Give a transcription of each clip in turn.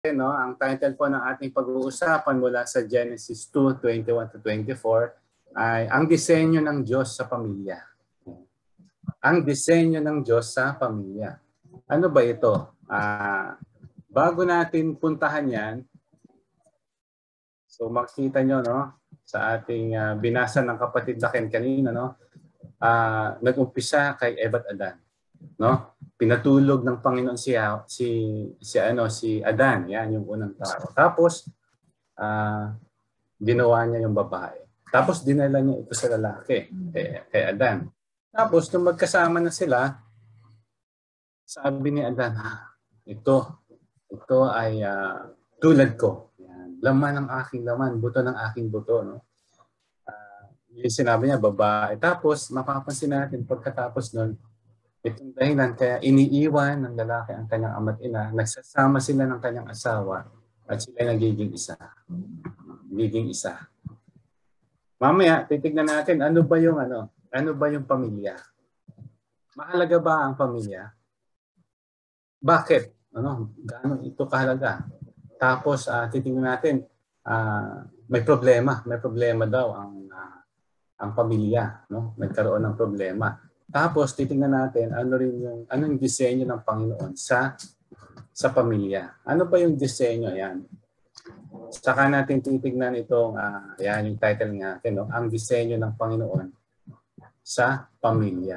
No, ang title po ng ating pag-uusapan mula sa Genesis 2:21 to 24 ay ang disenyo ng Diyos sa pamilya. Ang disenyo ng Diyos sa pamilya. Ano ba ito? Bago natin puntahan yan, so makikita nyo no, sa ating binasa ng kapatid na Ken kanina, no, nag-umpisa kay Eva at Adan. No? Pinatulog ng Panginoon si Adan, yan yung unang tao. Tapos ginawa niya yung babae. Tapos dinala niya ito sa lalaki, kay Adan. Tapos nung magkasama na sila, sabi ni Adan, ito ay tulad ko. Yan. Laman ng aking laman, buto ng aking buto. No? Yung sinabi niya, babae. Tapos mapapansin natin pagkatapos nun, itong dahilan kaya iniiwan ng lalaki ang kanyang ama't ina, nagsasama sila ng kanyang asawa at sila nagiging isa. Nagiging isa. Mamaya titignan natin ano ba yung pamilya? Mahalaga ba ang pamilya? Bakit? Gaano ito kahalaga? Tapos titignan natin may problema daw ang pamilya, no? Nagkaroon ng problema. Tapos titingnan natin anong disenyo ng Panginoon sa pamilya. Ano ba yung disenyo yan? Saka natin titingnan itong yan yung title natin, no? Ang disenyo ng Panginoon sa pamilya.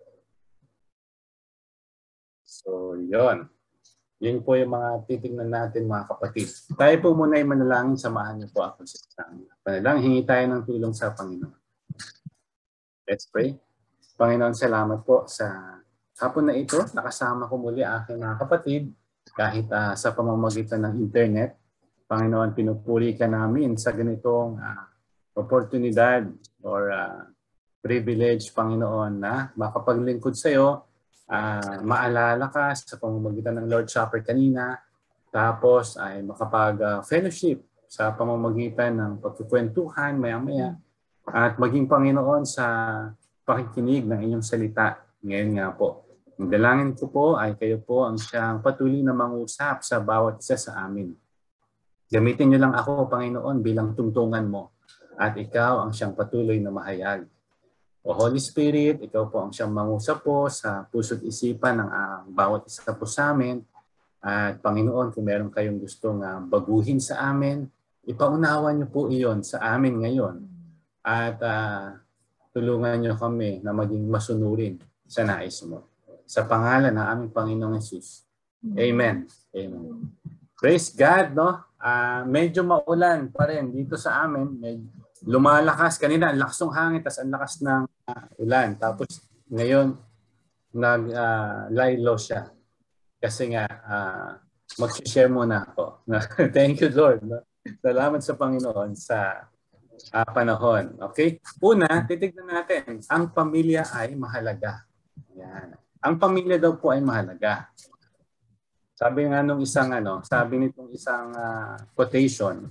So, yon. Yun po yung mga titingnan natin mga kapatid. Tayo po muna ay manalangin, samahan niyo po ako sa isang panalangin. Hingi tayo ng tulong sa Panginoon. Let's pray. Panginoon, salamat po sa hapon na ito. Nakasama ko muli aking mga kapatid kahit sa pamamagitan ng internet. Panginoon, pinupuri ka namin sa ganitong oportunidad or privilege, Panginoon, na makapaglingkod sa iyo. Maalala ka sa pamamagitan ng Lord's Supper kanina. Tapos ay makapag-fellowship sa pamamagitan ng pagkukwentuhan maya-maya. At maging Panginoon sa pakikinig ng inyong salita. Ngayon nga po, ang dalangin ko po ay kayo po ang siyang patuloy na mangusap sa bawat isa sa amin. Gamitin niyo lang ako, Panginoon, bilang tungtungan mo at ikaw ang siyang patuloy na mahayag. O Holy Spirit, ikaw po ang siyang mangusap po sa puso't isipan ng bawat isa po sa amin. At Panginoon, kung meron kayong gustong baguhin sa amin, ipaunawa niyo po iyon sa amin ngayon. At tulungan niyo kami na maging masunurin sa nais mo. Sa pangalan ng aming Panginoong Hesus. Amen. Amen. Praise God, no? Medyo maulan pa rin dito sa amin. Lumalakas. Kanina, ang lakas ng hangin, tapos ang lakas ng ulan. Tapos ngayon, nag-lie low siya. Kasi nga, mag-share muna ako. Thank you, Lord. No? Salamat sa Panginoon sa panahon. Okay? Una, titignan natin, ang pamilya ay mahalaga. Yan. Ang pamilya daw po ay mahalaga. Sabi nga nung sabi nitong isang quotation,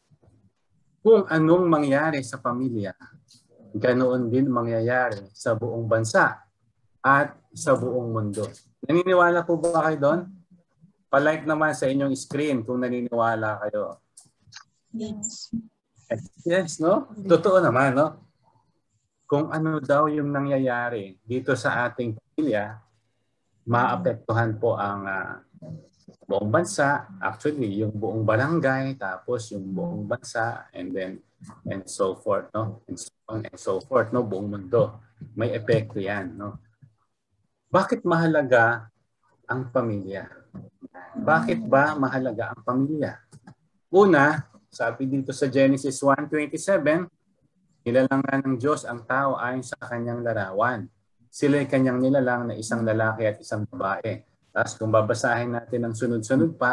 kung anong mangyari sa pamilya, ganoon din mangyayari sa buong bansa at sa buong mundo. Naniniwala po ba kayo doon? Pa-like naman sa inyong screen kung naniniwala kayo. Yes. Yes, no? Totoo naman, no? Kung ano daw yung nangyayari dito sa ating pamilya, maapektuhan po ang buong bansa, actually, yung buong barangay, tapos yung buong bansa, and so forth, no? And so on and so forth, no? Buong mundo. May epekto yan, no? Bakit mahalaga ang pamilya? Bakit ba mahalaga ang pamilya? Una, sabi dito sa Genesis 1:27, nilalang ng Diyos ang tao ayon sa kanyang larawan. Sila'y kanyang nilalang na isang lalaki at isang babae. Tapos kung babasahin natin ang sunod-sunod pa,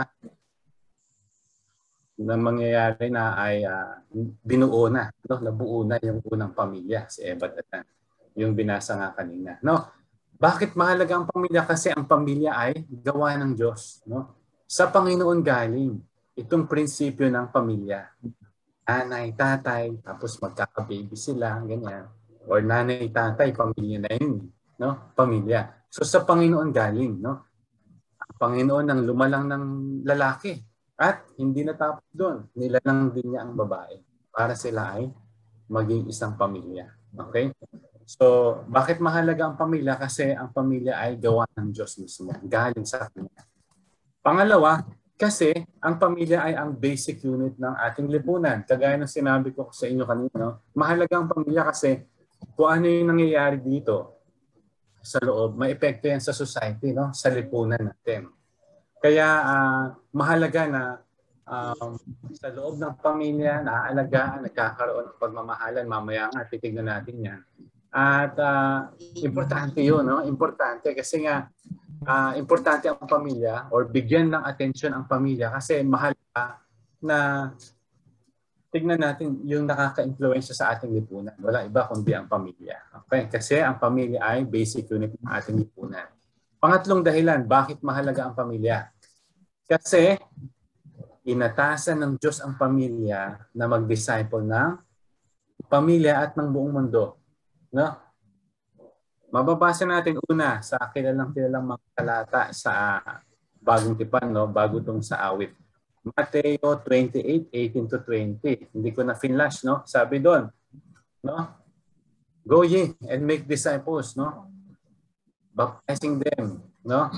na mangyayari na ay binuo na, no? Nabuo na yung unang pamilya, si Eva at Adan. Yung binasa nga kanina. No? Bakit mahalaga ang pamilya? Kasi ang pamilya ay gawa ng Diyos. No? Sa Panginoon galing itong prinsipyo ng pamilya. Nanay, tatay, tapos magkaka-baby sila, ganyan. Or nanay, tatay, pamilya na yun. No? Pamilya. So sa Panginoon galing. No? Ang Panginoon ang lumalang ng lalaki. At hindi natapos doon. Nilalang din niya ang babae para sila ay maging isang pamilya. Okay? So, bakit mahalaga ang pamilya? Kasi ang pamilya ay gawa ng Diyos mismo. Galing sa Kanya. Pangalawa, kasi ang pamilya ay ang basic unit ng ating lipunan. Kagaya ng sinabi ko sa inyo kanina, no? Mahalaga ang pamilya kasi kung ano yung nangyayari dito sa loob, may epekto yan sa society, no? Sa lipunan natin. Kaya mahalaga na sa loob ng pamilya, naaalagaan, nagkakaroon ng pagmamahalan. Mamaya nga, titignan natin yan. At importante yun, no? Importante kasi nga, importante ang pamilya or bigyan ng atensyon ang pamilya kasi mahalaga na tignan natin yung nakaka-influensya sa ating lipunan. Wala iba kundi ang pamilya. Okay? Kasi ang pamilya ay basic unit ng ating lipunan. Pangatlong dahilan, bakit mahalaga ang pamilya? Kasi inatasan ng Diyos ang pamilya na mag-disciple ng pamilya at ng buong mundo. No? Mababasa natin una sa kilalang mga talata sa Bagong Tipan, no? Bago itong sa awit. Mateo 28:18-20. Hindi ko na finlash, no? Sabi doon, no? Go ye and make disciples, no? Baptizing them, no?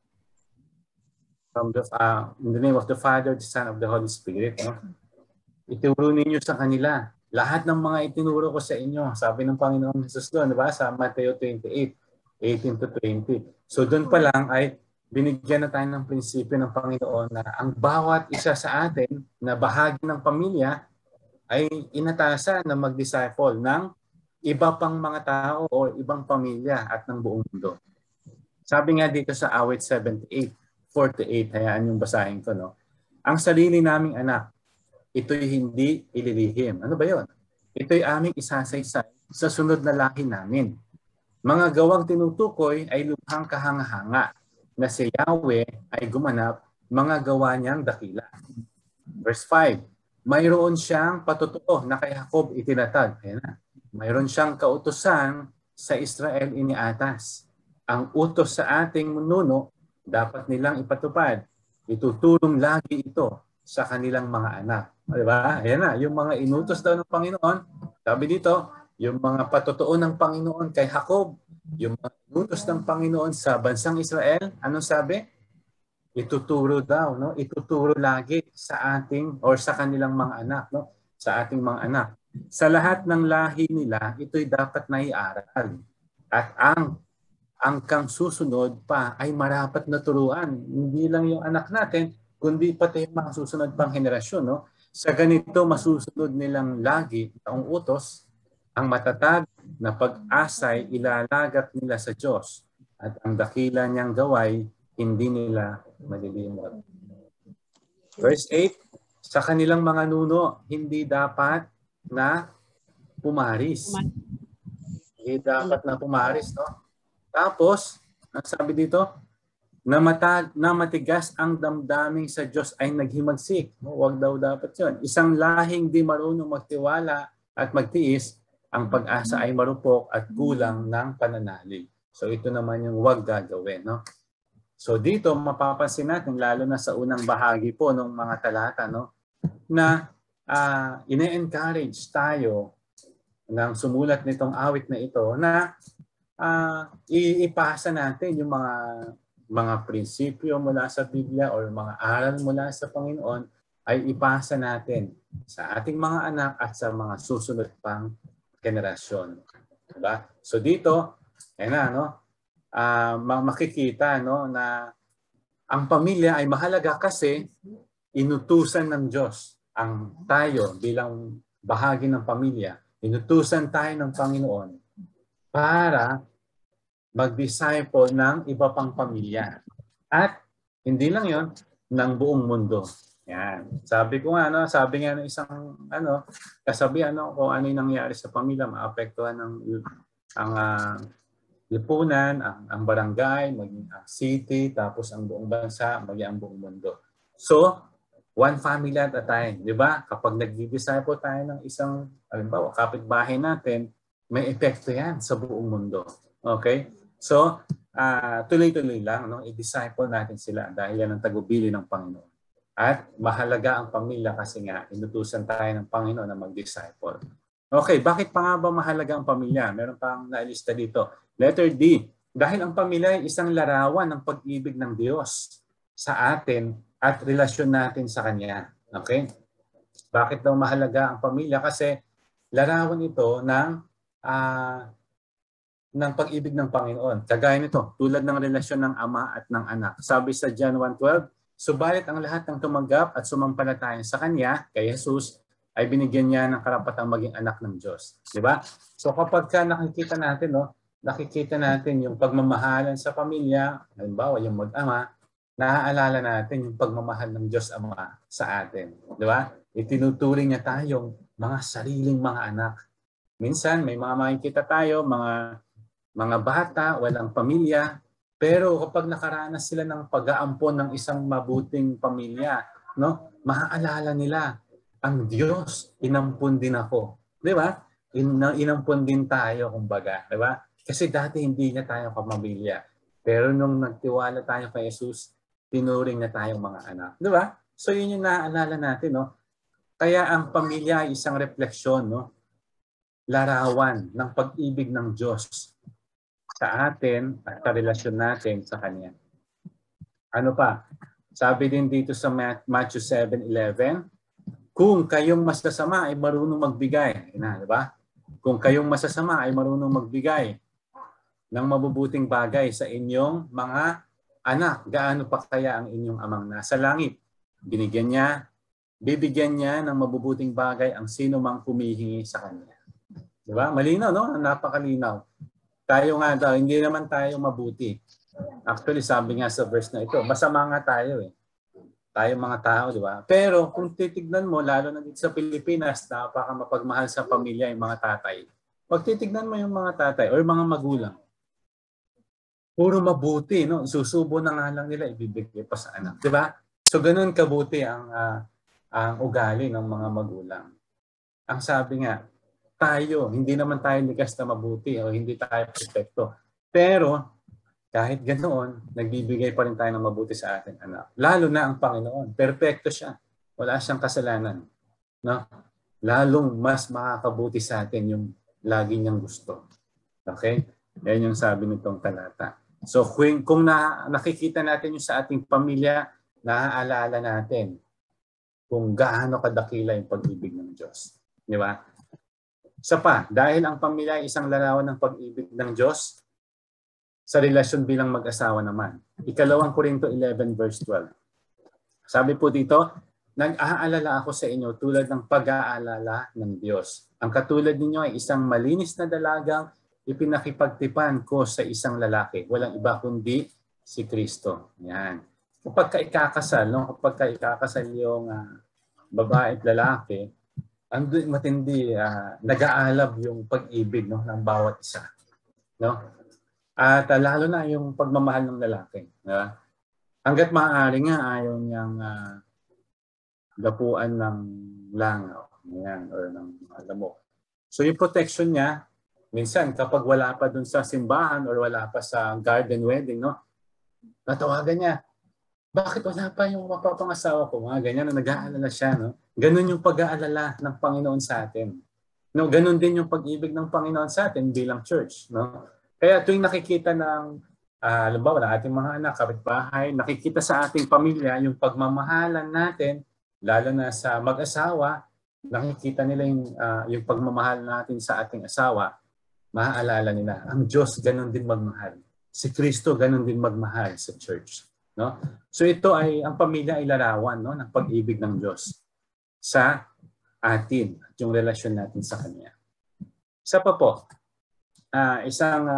From in the name of the Father, the Son, of the Holy Spirit, no? Ituro ninyo sa kanila lahat ng mga itinuro ko sa inyo. Sabi ng Panginoong Jesus doon, di ba? Sa Mateo 28:18-20. So doon pa lang ay binigyan na tayo ng prinsipyo ng Panginoon na ang bawat isa sa atin na bahagi ng pamilya ay inatasan na mag-disciple ng iba pang mga tao o ibang pamilya at ng buong mundo. Sabi nga dito sa awit 78:4-8, hayaan yung basahin ko, no? Ang sarili naming anak, ito'y hindi ililihim. Ano ba yon? Ito'y aming isasaysay sa sunod na lahi namin. Mga gawang tinutukoy ay lubhang kahanga-hanga na si Yahweh ay gumanap mga gawa niyang dakila. Verse 5, mayroon siyang patutuo na kay Jacob itinatag. Ayan na. Mayroon siyang kautusan sa Israel iniatas. Ang utos sa ating nuno dapat nilang ipatupad. Itutulong lagi ito sa kanilang mga anak. Diba? Ayan na, yung mga inutos daw ng Panginoon. Sabi dito, yung mga patutuo ng Panginoon kay Jacob, yung mga inutos ng Panginoon sa bansang Israel, anong sabi? Ituturo daw, no? Ituturo lagi sa ating or sa kanilang mga anak, no? Sa ating mga anak. Sa lahat ng lahi nila, ito'y dapat naiaral. At ang kang susunod pa ay marapat na turuan. Hindi lang yung anak natin, kundi pati yung mga susunod pang henerasyon, no? Sa ganito, masusunod nilang lagi ang utos, ang matatag na pag-asay ilalagat nila sa Diyos at ang dakila niyang gaway hindi nila malilimot. Verse 8, sa kanilang mga nuno, hindi dapat na pumaris. Hindi dapat na pumaris, no? Tapos, ang sabi dito, na matigas ang damdaming sa Diyos ay naghimagsik. Huwag daw dapat yun. Isang lahing di marunong magtiwala at magtiis, ang pag-asa ay marupok at kulang ng pananalig. So ito naman yung huwag gagawin. No? So dito mapapansin natin, lalo na sa unang bahagi po ng mga talata, no, na ine-encourage tayo ng sumulat nitong awit na ito na iipasa natin yung mga prinsipyo mula sa Biblia o mga aral mula sa Panginoon ay ipasa natin sa ating mga anak at sa mga susunod pang generasyon. Diba? So dito, makikita, no, na ang pamilya ay mahalaga kasi inutusan ng Diyos ang tayo bilang bahagi ng pamilya. Inutusan tayo ng Panginoon para mag-disciple ng iba pang pamilya. At hindi lang yon, ng buong mundo. Yan. Sabi ko nga, sabi nga ng isang kasabi, kung ano yung nangyari sa pamilya, maapektuhan ang lipunan, ang barangay, maging ang city, tapos ang buong bansa, maging ang buong mundo. So, one family at a time. Di ba? Kapag nag-disciple tayo ng isang, halimbawa, kapitbahay natin, may epekto yan sa buong mundo. Okay? So, tuloy-tuloy lang, no? I-disciple natin sila dahil yan ang tagubili ng Panginoon. At mahalaga ang pamilya kasi nga inutusan tayo ng Panginoon na mag-disciple. Okay, bakit pa nga ba mahalaga ang pamilya? Meron pang nailista dito. Letter D, dahil ang pamilya ay isang larawan ng pag-ibig ng Diyos sa atin at relasyon natin sa Kanya. Okay? Bakit daw mahalaga ang pamilya? Kasi larawan ito ng pag-ibig ng Panginoon. Kagaya nito, tulad ng relasyon ng ama at ng anak. Sabi sa John 1:12, subalit ang lahat ng tumanggap at sumampalataya sa Kanya, kay Jesus, ay binigyan niya ng karapatang maging anak ng Diyos. Di ba? So kapag nakikita natin yung pagmamahalan sa pamilya, halimbawa yung mag-ama, naaalala natin yung pagmamahal ng Diyos Ama sa atin. Di ba? Itinuturing niya tayong mga sariling mga anak. Minsan may mga makikita tayo, mga bata, walang pamilya, pero kapag nakaranas sila ng pag-aampon ng isang mabuting pamilya, no, maaalala nila, ang Diyos, inampun din ako. Di ba? Inampun din tayo, kumbaga. Di ba? Kasi dati hindi niya tayo kapamilya. Pero nung nagtiwala tayo kay Jesus, tinuring na tayong mga anak. Di ba? So yun yung naaalala natin. No? Kaya ang pamilya ay isang refleksyon, no? Larawan ng pag-ibig ng Diyos sa atin at sa relasyon natin sa Kanya. Ano pa? Sabi din dito sa Matthew 7:11, kung kayong masasama ay marunong magbigay. Di ba? Kung kayong masasama ay marunong magbigay ng mabubuting bagay sa inyong mga anak, gaano pa kaya ang inyong amang nasa langit? Bibigyan niya ng mabubuting bagay ang sino mang humihingi sa Kanya. Di ba? Malinaw, no? Napakalinaw. Tayo nga daw, hindi naman tayo mabuti. Actually, sabi nga sa verse na ito, masama nga tayo eh. Tayo mga tao, di ba? Pero kung titignan mo, lalo na dito sa Pilipinas, napaka mapagmahal sa pamilya yung mga tatay. Pag titignan mo yung mga tatay or mga magulang, puro mabuti, no? Susubo na nga lang nila, ibibigay pa sa anak. Di ba? So, ganun kabuti ang ugali ng mga magulang. Ang sabi nga, tayo, hindi naman tayo likas na mabuti o hindi tayo perfecto. Pero, kahit ganoon, nagbibigay pa rin tayo ng mabuti sa ating anak. Lalo na ang Panginoon. Perfecto siya. Wala siyang kasalanan. No? Lalong mas makakabuti sa atin yung lagi niyang gusto. Okay? Yan yung sabi nitong talata. So kung nakikita natin yung sa ating pamilya, naaalala natin kung gaano kadakila yung pag-ibig ng Diyos. Di ba? Isa pa, dahil ang pamilya ay isang larawan ng pag-ibig ng Diyos, sa relasyon bilang mag-asawa naman. Ikalawang Korinto 11 verse 12. Sabi po dito, nag-aalala ako sa inyo tulad ng pag-aalala ng Diyos. Ang katulad ninyo ay isang malinis na dalagang ipinakipagtipan ko sa isang lalaki. Walang iba kundi si Kristo. Yan. Kapag ikakasal, no? Kapag ikakasal yung babae at lalaki, andun matindi, nag-aalab yung pag-ibig, no, ng bawat isa. No? At lalo na yung pagmamahal ng lalaki. Diba? Hanggat maaari nga ayaw niyang gapuan ng langaw. Yan, or ng lamok. So yung protection niya, minsan kapag wala pa dun sa simbahan or wala pa sa garden wedding, no, natawagan niya, bakit wala pa yung mapapangasawa ko? Mga ganyan, nag-aalala siya. No? Ganun yung pag-aalala ng Panginoon sa atin. No, ganun din yung pag-ibig ng Panginoon sa atin bilang church. No? Kaya tuwing nakikita ng, halimbawa ng ating mga anak, kapitbahay, nakikita sa ating pamilya yung pagmamahalan natin, lalo na sa mag-asawa, nakikita nila yung pagmamahal natin sa ating asawa, maaalala nila, ang Diyos ganun din magmahal. Si Kristo ganun din magmahal sa church. No? So ito ay, ang pamilya ay larawan, no, ng pag-ibig ng Diyos sa atin at yung relasyon natin sa Kanya. Isa pa po, isang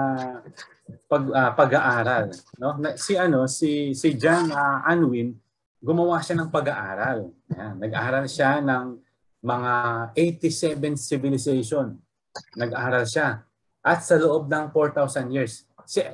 pag-aaral, no? Si John Unwin, gumawa siya ng pag-aaral. Nag-aaral siya ng mga 87 civilization. Nag-aaral siya. At sa loob ng 4,000 years.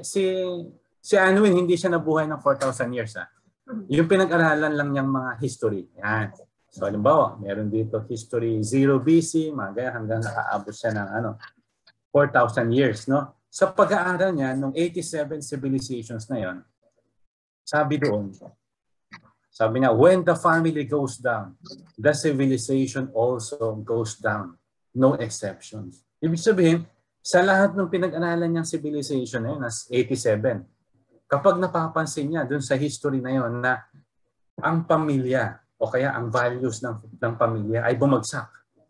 Si Unwin hindi siya nabuhay ng 4,000 years. Yung pinag-aralan lang niyang mga history. Yan. So halimbawa, meron dito history 0 BC, mga ganyan, hanggang nakaabot siya ng 4,000 years, no? Sa pag-aaral niya, nung 87 civilizations na yon, sabi doon, Sabi niya, when the family goes down, the civilization also goes down. No exceptions. Ibig sabihin, sa lahat ng pinag-aralan niyang civilization na yun, as 87, kapag napapansin niya dun sa history na yun na ang pamilya o kaya ang values ng pamilya ay bumagsak.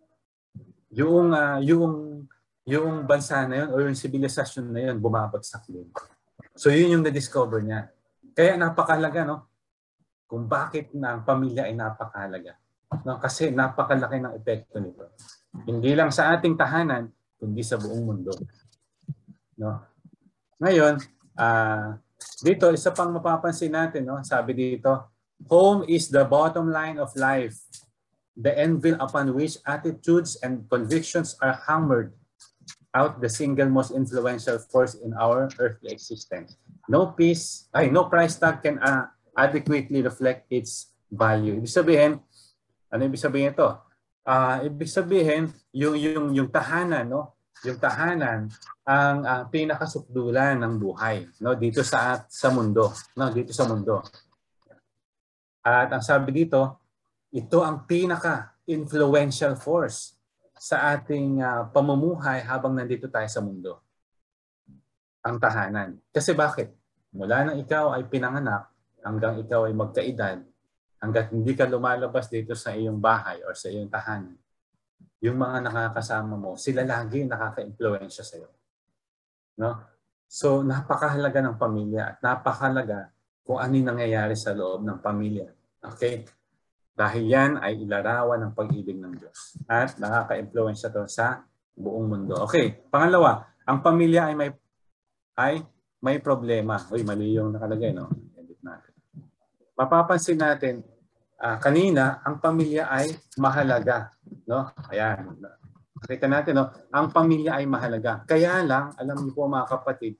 Yung bansa na yun o yung civilization na yun bumabagsak din. So yun yung na-discover niya. Kaya napakalaga, no? Kung bakit na ang pamilya ay napakahalaga. No? Kasi napakalaki ng epekto nito. Hindi lang sa ating tahanan, kundi sa buong mundo. No? Ngayon, dito, isa pang mapapansin natin, no? Sabi dito, home is the bottom line of life, the anvil upon which attitudes and convictions are hammered out, the single most influential force in our earthly existence. No price tag can adequately reflect its value. Ibig sabihin, ano ibig sabihin ito? Ibig sabihin, yung tahanan, no? Yung tahanan ang pinakasukdulan ng buhay, no? Dito sa mundo, no? Dito sa mundo. At ang sabi dito, ito ang pinaka-influential force sa ating pamumuhay habang nandito tayo sa mundo. Ang tahanan. Kasi bakit? Mula nang ikaw ay pinanganak, hanggang ikaw ay magkaedad, hanggat hindi ka lumalabas dito sa iyong bahay o sa iyong tahanan, yung mga nakakasama mo, sila lagi nakaka-impluwensya sa iyo. No? So, napakahalaga ng pamilya at napakahalaga kung ano yung nangyayari sa loob ng pamilya. Okay? Dahil yan ay ilarawan ng pag-ibig ng Diyos at nakaka-impluwensya to sa buong mundo. Okay, pangalawa, ang pamilya ay may problema. Uy, mali yung nakalagay, no? Edit natin. Mapapansin natin, kanina, ang pamilya ay mahalaga. No? Ayan. Nakita natin, no? Ang pamilya ay mahalaga. Kaya lang, alam niyo po mga kapatid,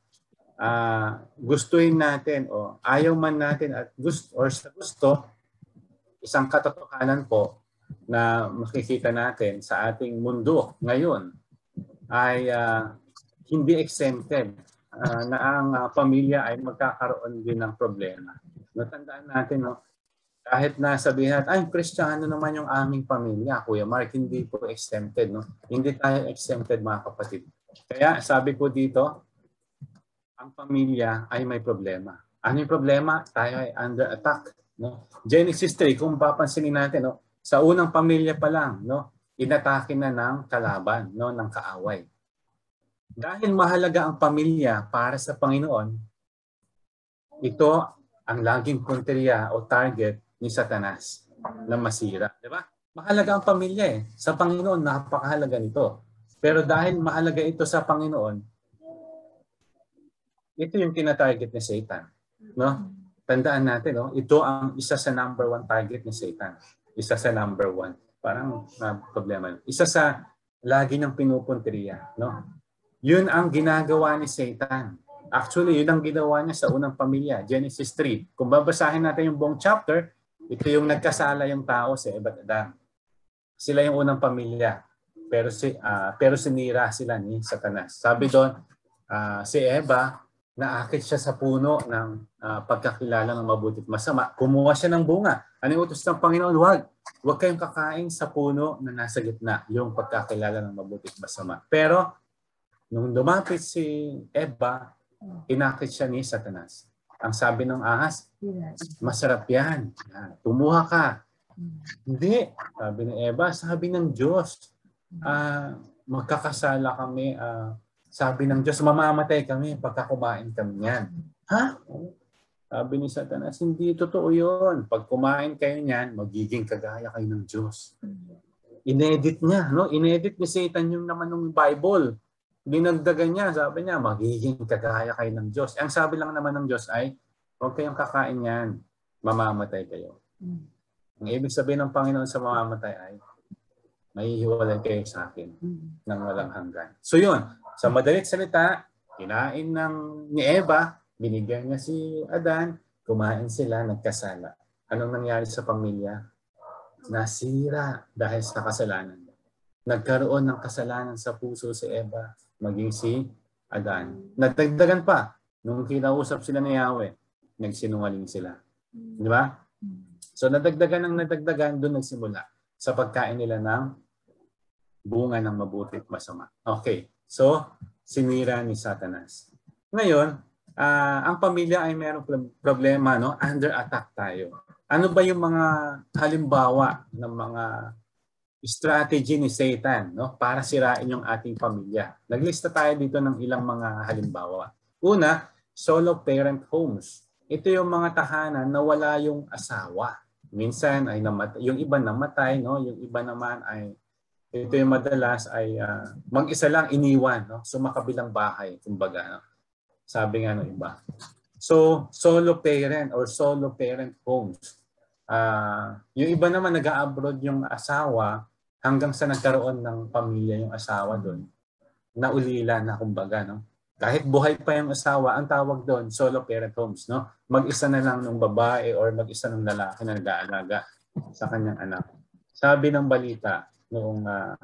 gustuin natin o ayaw man natin at gusto, or sa gusto, isang katotohanan po na makikita natin sa ating mundo ngayon ay hindi exempted na ang pamilya ay magkakaroon din ng problema. Natandaan natin, no? Kahit na sabihin natin, ay, Kristiyano naman yung aming pamilya, Kuya Mark, hindi po exempted. No? Hindi tayo exempted, mga kapatid. Kaya sabi po dito, ang pamilya ay may problema. Ano yung problema? Tayo ay under attack. No? Genesis 3, kung papansinin natin, no? Sa unang pamilya pa lang, no? Inatake na ng kalaban, no? Ng kaaway. Dahil mahalaga ang pamilya para sa Panginoon, ito ang laging punteriya o target ni Satanas na masira. Diba? Mahalaga ang pamilya eh. Sa Panginoon, napakahalaga nito. Pero dahil mahalaga ito sa Panginoon, ito yung tinatarget ni Satan. No? Tandaan natin, no? Ito ang isa sa number 1 target ni Satan. Isa sa number 1. Parang problema. Isa sa lagi ng pinupunteriya. No? Yun ang ginagawa ni Satan. Actually, yun ang ginawa niya sa unang pamilya, Genesis 3. Kung babasahin natin yung buong chapter, ito yung nagkasala yung tao si Eva at Adan. Sila yung unang pamilya. Pero sinira sila ni Satanas. Sabi doon, si Eva, naakit siya sa puno ng pagkakilala ng mabuti at masama. Kumuha siya ng bunga. Ano yung utos ng Panginoon? Huwag kayong kakain sa puno na nasa gitna, yung pagkakilala ng mabuti at masama. Pero, nung lumapit si Eva, inakit siya ni Satanas. Ang sabi ng ahas, masarap yan. Tumuha ka. Hindi. Sabi ni Eva, sabi ng Diyos, magkakasala kami. Sabi ng Diyos, mamamatay kami pagka kumain kami yan. Ha? Sabi ni Satanas, hindi totoo yun. Pag kumain kayo niyan, magiging kagaya kayo ng Diyos. Inedit niya. No? Inedit ni Satan yung naman ng Bible. Dinagdagan niya, sabi niya, magiging kagaya kayo ng Diyos. Ang sabi lang naman ng Diyos ay, huwag kayong kakain yan, mamamatay kayo. Ang ibig sabihin ng Panginoon sa mamamatay ay, mahihiwalay kayo sa akin ng walang hanggan. So yun, sa madalit salita, kinain ni Eva, binigyan niya si Adan, kumain sila, nagkasala. Anong nangyari sa pamilya? Nasira dahil sa kasalanan. Nagkaroon ng kasalanan sa puso si Eva, maging si Adan. Nagdagdagan pa, nung kinausap sila ni Yahweh, nagsinungaling sila. Di ba? So nadagdagan, doon nagsimula sa pagkain nila ng bunga ng mabuti at masama. Okay, so sinira ni Satanas. Ngayon, ang pamilya ay mayroong problema, no? Under attack tayo. Ano ba yung mga halimbawa ng mga strategy ni Satan, no, para sirain yung ating pamilya? Naglista tayo dito ng ilang mga halimbawa. Una, solo parent homes. Ito yung mga tahanan na wala yung asawa. Minsan ay namatay, yung iba namatay, no, yung iba naman ay ito yung madalas ay mag-isa lang iniwan, no, sumakabilang bahay, kumbaga, no? Sabi nga ng iba. So, solo parent or solo parent homes. Yung iba naman nag-a-abroad yung asawa hanggang sa nagkaroon ng pamilya yung asawa doon. Naulila na, kumbaga, no? Kahit buhay pa yung asawa, ang tawag doon solo parent homes, no? Mag-isa na lang ng babae or mag-isa ng lalaki na nag-aalaga sa kanyang anak. Sabi ng balita noong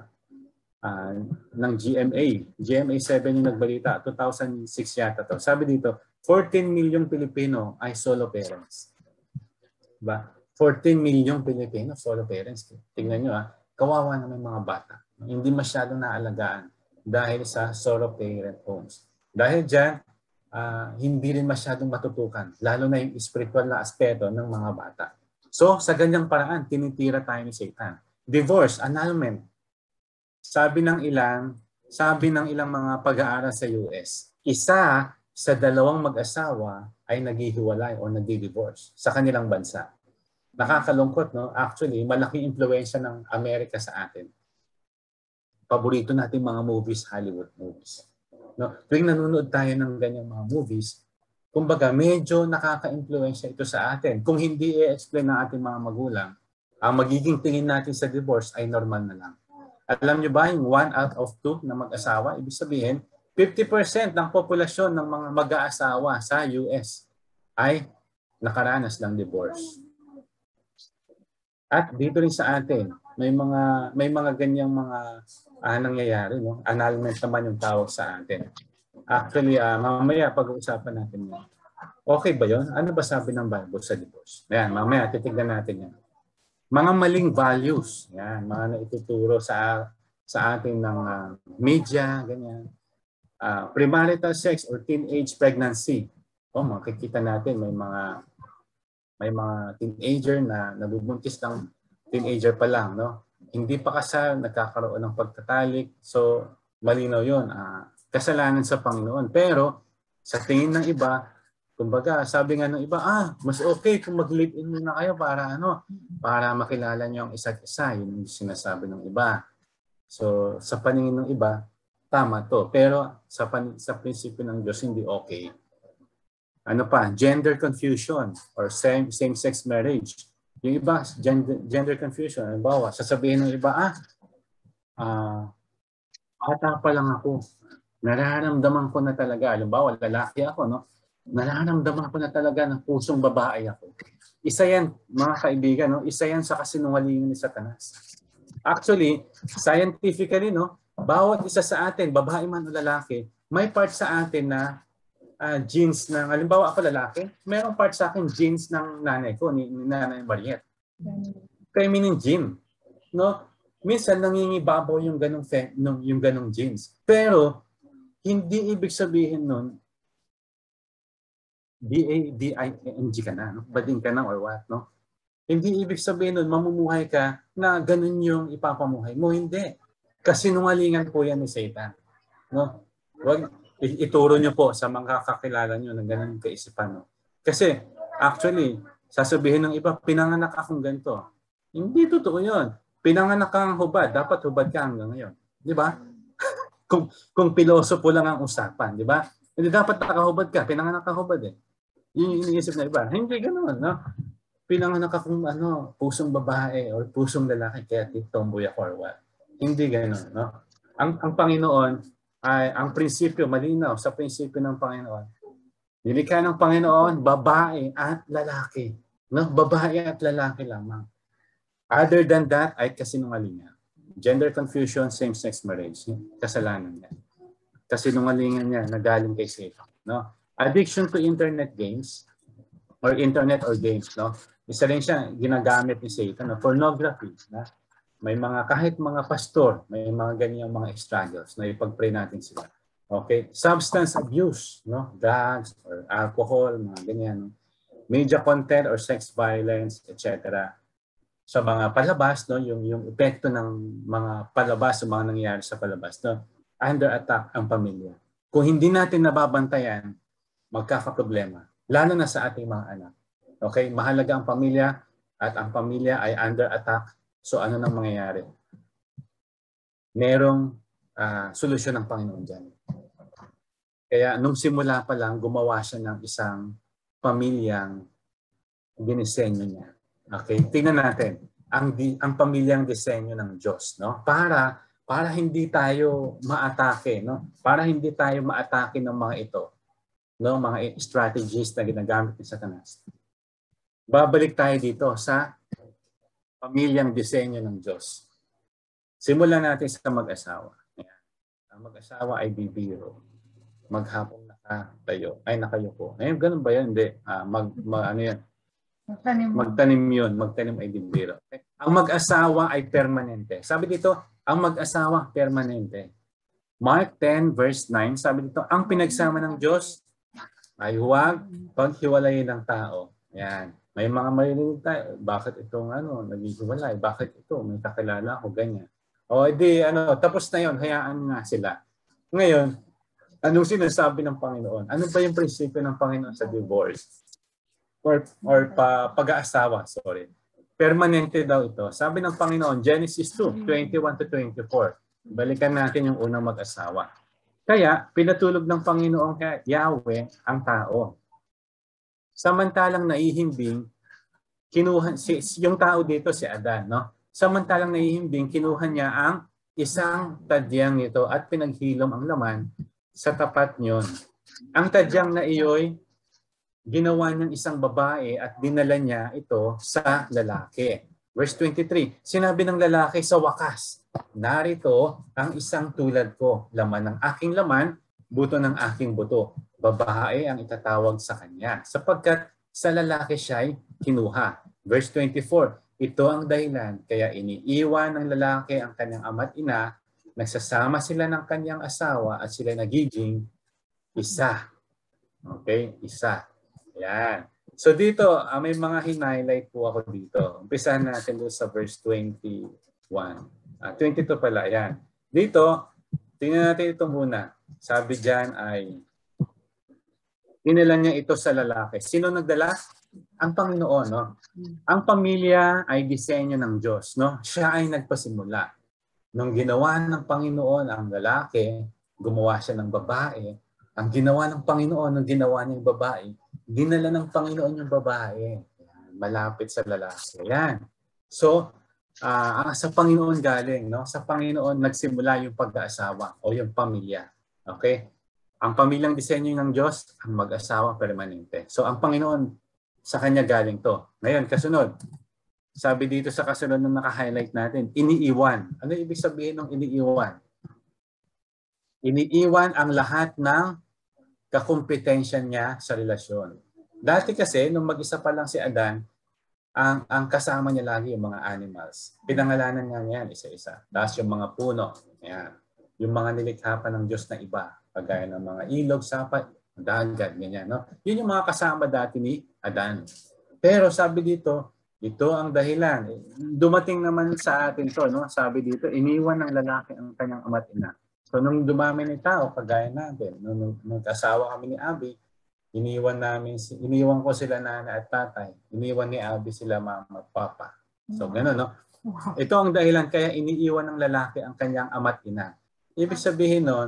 ng GMA 7 yung nagbalita, 2006 yata to. Sabi dito, 14 milyong Pilipino ay solo parents. Diba? 14 milyong Pilipino solo parents. Tingnan nyo, kawawa naman mga bata. Hindi masyadong naalagaan dahil sa solo parent homes. Dahil dyan, hindi rin masyadong matutukan, lalo na yung spiritual na aspeto ng mga bata. So, sa ganyang paraan, tinitira tayo ni Satan. Divorce, annulment. Sabi ng ilang mga pag-aaral sa US, isa sa dalawang mag-asawa ay naghihiwalay o nagdi-divorce sa kanilang bansa. Nakakalungkot, no? Actually, malaking impluwensya ng Amerika sa atin. Paborito natin mga movies, Hollywood movies. No? Tuwing nanonood tayo ng ganyang mga movies, kumbaga medyo nakaka-impluwensya ito sa atin. Kung hindi i-explain ng ating mga magulang, ang magiging tingin natin sa divorce ay normal na lang. Alam niyo ba yung 1 out of 2 na mag-asawa? Ibig sabihin, 50% ng populasyon ng mga mag-aasawa sa US ay nakaranas ng divorce. At dito rin sa atin, may mga ganyang mga nangyayari, no? Annulment naman yung tawag sa atin. Actually, mamaya pag-uusapan natin yan. Okay ba yun? Ano ba sabi ng Bible sa divorce? Ayan, mamaya titignan natin yan. Mga maling values, yan, mga naituturo sa atin ng media, ganyan. Premarital sex or teenage pregnancy. Makikita natin may mga teenager na nabubuntis ng teenager pa lang, no? Hindi pa kasal, nagkakaroon ng pagtatalik. So, malinaw 'yon. Kasalanan sa Panginoon. Pero sa tingin ng iba, kumbaga, sabi nga ng iba, mas okay kung mag-live-in muna kayo para makilala niyo ang isa't isa. Yun yung sinasabi ng iba. So, sa paningin ng iba, tama to. Pero sa prinsipyo ng Diyos, hindi okay. Ano pa? Gender confusion or same-sex marriage. Yung iba, gender confusion. Halimbawa, sasabihin ng iba, bata pa lang ako. Nararamdaman ko na talaga. Halimbawa, lalaki ako, no? Nararamdaman ko na talaga ng pusong babae ako. Isa yan, mga kaibigan, no? Isa yan sa kasinungalingan ni Satanas. Actually, scientifically, no? Bawat isa sa atin, babae man o lalaki, may part sa atin na genes ng, halimbawa ako lalaki, mayroong part sa akin genes ng nanay ko, ni Nanay Mariette. Feminine gene. No? Minsan nangingibabaw yung ganong genes. Pero, hindi ibig sabihin nun, D-I-N-G ka na, no? Bading ka na or what, no? Hindi ibig sabihin nun, mamumuhay ka na ganun yung ipapamuhay mo. Hindi. Kasinungalingan po yan ni Satan. No? Wag, ituro nyo po sa mga kakilala nyo na ganun yung kaisipan. No? Kasi, actually, sasabihin ng iba, pinanganak akong ganito. Hindi totoo yun. Pinanganak kang hubad, dapat hubad ka hanggang ngayon. Di ba? kung pilosopo lang ang usapan, di ba? Hindi dapat nakahubad ka, pinanganak kang hubad eh. Yung iniisip na iba. Hindi ganoon, no? Pinanganak akong pusong babae or pusong lalaki kaya tomboy ako or what. Hindi ganoon, no? Ang Panginoon ay ang prinsipyo malinaw sa prinsipyo ng Panginoon. Nilikha ng Panginoon babae at lalaki, no? Babae at lalaki lamang. Other than that ay kasinungalingan. Gender confusion, same-sex marriage, kasalanan yan. Kasinungalingan niya na galing kay Satan, no? Addiction to internet games or internet or games, no? Isa rin siya ginagamit ni Satan, no? Pornography. Na? May mga, kahit mga pastor, may mga ganyang mga struggles na ipag-pray natin sila. Okay? Substance abuse, no? Drugs or alcohol, mga ganyan. No? Media content or sex violence, etc. Sa mga palabas, no? Yung epekto ng mga palabas, mga nangyayari sa palabas, no? Under attack ang pamilya. Kung hindi natin nababantayan, magkakaproblema. Lalo na sa ating mga anak. Okay? Mahalaga ang pamilya at ang pamilya ay under attack. So ano nang mangyayari? Merong solusyon ng Panginoon dyan. Kaya nung simula pa lang, gumawa siya ng isang pamilyang dinisenyo niya. Okay? Tingnan natin. Ang pamilyang disenyo ng Diyos. No? Para hindi tayo maatake. No? Para hindi tayo maatake ng mga ito. No? Mga strategies na ginagamit ni Satanas. Babalik tayo dito sa pamilyang disenyo ng Diyos. Simulan natin sa mag-asawa. Ang mag-asawa ay bibiro. Maghapong nakatayo. Ay, nakayuko. Ayun, ganun ba yan? Hindi. Ano yan? Magtanim yun. Magtanim ay bibiro. Okay? Ang mag-asawa ay permanente. Sabi dito, ang mag-asawa permanente. Mark 10 verse 9, sabi dito, ang pinagsama ng Diyos ay huwag paghiwalayin ng tao. Yan. May mga marinig tayo, bakit itong naghihiwalay? Bakit ito? May kakilala ako, ganyan. O edi, tapos na yon, hayaan nga sila. Ngayon, anong sinasabi ng Panginoon? Ano ba yung prinsipyo ng Panginoon sa divorce? Or pag-aasawa, sorry. Permanente daw ito. Sabi ng Panginoon, Genesis 2, 21 to 24. Balikan natin yung unang mag-asawa. Kaya, pinatulog ng Panginoon kay Yahweh ang tao. Samantalang naihimbing, yung tao dito si Adan, no? Samantalang naihimbing, kinuha niya ang isang tadyang nito at pinaghilom ang laman sa tapat niyon. Ang tadyang na iyo'y ginawa niyang isang babae at dinala niya ito sa lalaki. Verse 23, sinabi ng lalaki, sa wakas, narito ang isang tulad ko, laman ng aking laman, buto ng aking buto. Babae ang itatawag sa kanya, sapagkat sa lalaki siya'y kinuha. Verse 24, ito ang dahilan, kaya iniiwan ng lalaki ang kanyang ama't ina, nagsasama sila ng kanyang asawa at sila nagiging isa. Okay, isa. Yan. So dito, may mga hin-highlight po ako dito. Umpisahan natin doon sa verse 21. 22 pala, yan. Dito, tingnan natin ito muna. Sabi dyan ay, dinala niya ito sa lalaki. Sino nagdala? Ang Panginoon, no? Ang pamilya ay disenyo ng Diyos, no? Siya ay nagpasimula. Nung ginawa ng Panginoon ang lalaki, gumawa siya ng babae. Ang ginawa ng Panginoon, nung ginawa niya yung babae, dinala ng Panginoon yung babae. Malapit sa lalaki. Yan. So, sa Panginoon galing, no? Sa Panginoon nagsimula yung pag-aasawa o yung pamilya. Okay? Ang pamilyang disenyo ng Diyos, ang mag-asawa permanente. So, ang Panginoon, sa Kanya galing to. Ngayon, kasunod. Sabi dito sa kasunod na naka-highlight natin, iniiwan. Ano ibig sabihin ng iniiwan? Iniiwan ang lahat ng kakumpetensya niya sa relasyon. Dati kasi, nung mag-isa pa lang si Adan, ang kasama niya lagi yung mga animals. Pinangalanan nga niyan isa-isa. Tapos yung mga puno. Yan. Yung mga nilikha pa ng Diyos na iba. Kagaya ng mga ilog, sapat, dagat, ganyan. No? Yun yung mga kasama dati ni Adan. Pero sabi dito, ito ang dahilan. Dumating naman sa atin to, no? Sabi dito, iniwan ng lalaki ang kanyang ama't ina. So nung dumami ni tao, kagaya natin, nung nag-asawa kami ni Abby, iniwan ko sila nana at tatay. Iniwan ni Abby sila mama at papa. So gano'n, no? Ito ang dahilan kaya iniiwan ng lalaki ang kanyang ama't ina. Ibig sabihin nun,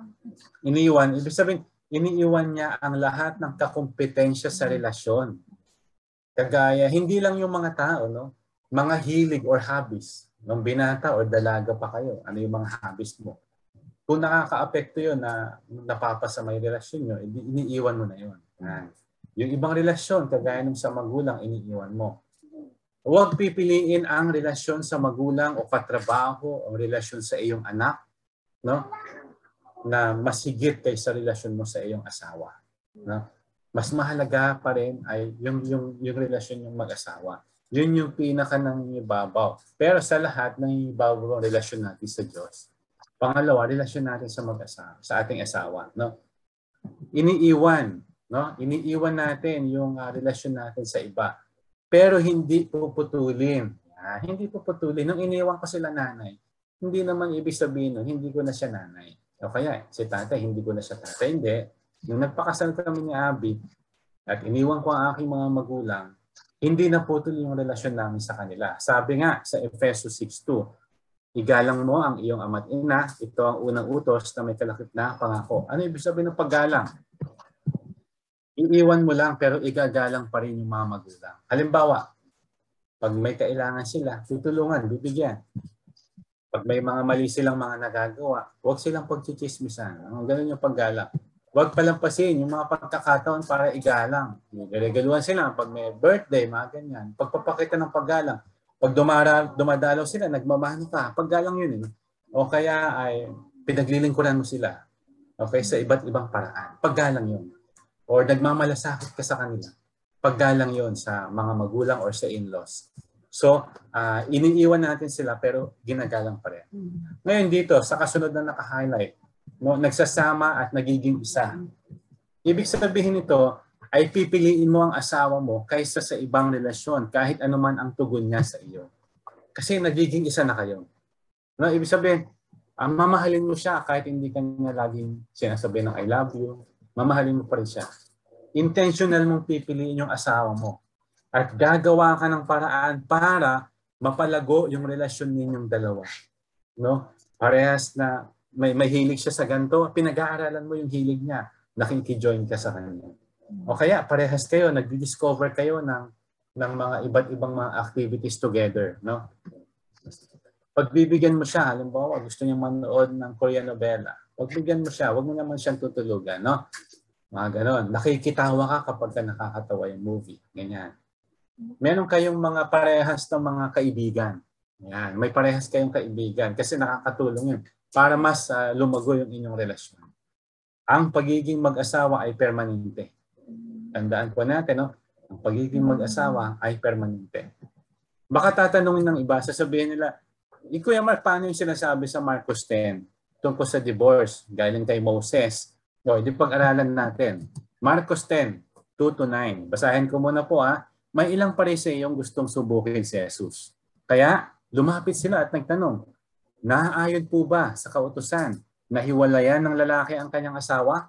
iniiwan niya ang lahat ng kakumpetensya sa relasyon. Kagaya, hindi lang yung mga tao, no? Mga hilig or hobbies. Nung binata or dalaga pa kayo, ano yung mga hobbies mo? Kung nakaka-apekto yun na napapasa may relasyon nyo, iniiwan mo na yun. Yung ibang relasyon, kagaya nung sa magulang, iniiwan mo. Huwag pipiliin ang relasyon sa magulang o katrabaho o relasyon sa iyong anak, no? Na mas higit kaysa relasyon mo sa iyong asawa. No? mas mahalaga pa rin ay yung relasyon ng mag-asawa. Yun yung pinaka nangingibabaw. Pero sa lahat, nangingibabaw ang relasyon natin sa Diyos. Pangalawa, relasyon natin sa mag-asawa, sa ating asawa. No? Iniiwan. No? Iniiwan natin yung relasyon natin sa iba. Pero hindi puputulin. Hindi puputulin. Nung iniwan ko sila nanay, hindi naman ibig sabihin nun, hindi ko na siya nanay. O kaya, si tatay, hindi ko na siya tatay. Hindi. Nung nagpakasal kami ni Abby at iniwan ko ang aking mga magulang, hindi na putol yung relasyon namin sa kanila. Sabi nga sa Efesos 6:2, igalang mo ang iyong ama't ina, ito ang unang utos na may kalakip na pangako. Ano ibig sabihin ng paggalang? Iiwan mo lang pero igagalang pa rin yung mga magulang. Halimbawa, pag may kailangan sila, tutulungan, bibigyan. Pag may mga mali silang mga nagagawa, huwag silang pagchichismisan. Ganun yung paggalang. Huwag palampasin yung mga pagkakataon para igalang. Regaluhan sila pag may birthday, mga ganyan. Pagpapakita ng paggalang. Pag dumadalaw sila, nagmamano ka, paggalang yun. O kaya ay pinaglilingkuran mo sila. Okay, sa iba't ibang paraan. Paggalang yun. Or nagmamalasakit ka sa kanila. Paggalang yun sa mga magulang or sa in-laws. So, iniiwan natin sila pero ginagalang pa rin. Ngayon dito, sa kasunod na naka-highlight, no, nagsasama at nagiging isa. Ibig sabihin nito ay pipiliin mo ang asawa mo kaysa sa ibang relasyon kahit anuman ang tugon niya sa iyo. Kasi nagiging isa na kayo. No, ibig sabihin, mamahalin mo siya kahit hindi ka niya laging sinasabi ng I love you. Mamahalin mo pa rin siya. Intentional mong pipiliin yung asawa mo. At gagawa ka ng paraan para mapalago yung relasyon ninyong dalawa. No? Parehas na may hilig siya sa ganito, pinag-aaralan mo yung hilig niya, nakikijoin ka sa kanya. O kaya parehas kayo, nag-discover kayo ng mga iba't ibang mga activities together. No? Pagbibigyan mo siya, halimbawa gusto niya manood ng Korean novela, pagbibigyan mo siya, wag mo naman siyang tutulugan. No? Mga ganon. Nakikitawa ka kapag ka nakakatawa yung movie. Ganyan. Meron kayong mga parehas ng mga kaibigan. Yan. May parehas kayong kaibigan kasi nakakatulong yun para mas lumago yung inyong relasyon. Ang pagiging mag-asawa ay permanente. Tandaan po natin, no? Ang pagiging mag-asawa ay permanente. Baka tatanungin ng iba, sasabihin nila, Kuya Mark, paano yung sinasabi sa Marcos 10 tungkol sa divorce galing kay Moses? O, di pag-aralan natin. Marcos 10, 2-9. Basahin ko muna po May ilang Pariseo yung gustong subukin si Jesus. Kaya lumapit sila at nagtanong, naaayon po ba sa kautusan na hiwalayan ng lalaki ang kanyang asawa?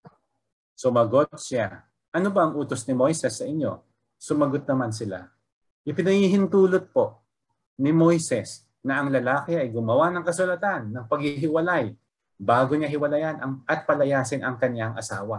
Sumagot siya, ano ba ang utos ni Moises sa inyo? Sumagot naman sila, ipinahihintulot po ni Moises na ang lalaki ay gumawa ng kasulatan ng paghihiwalay bago niya hiwalayan at palayasin ang kanyang asawa.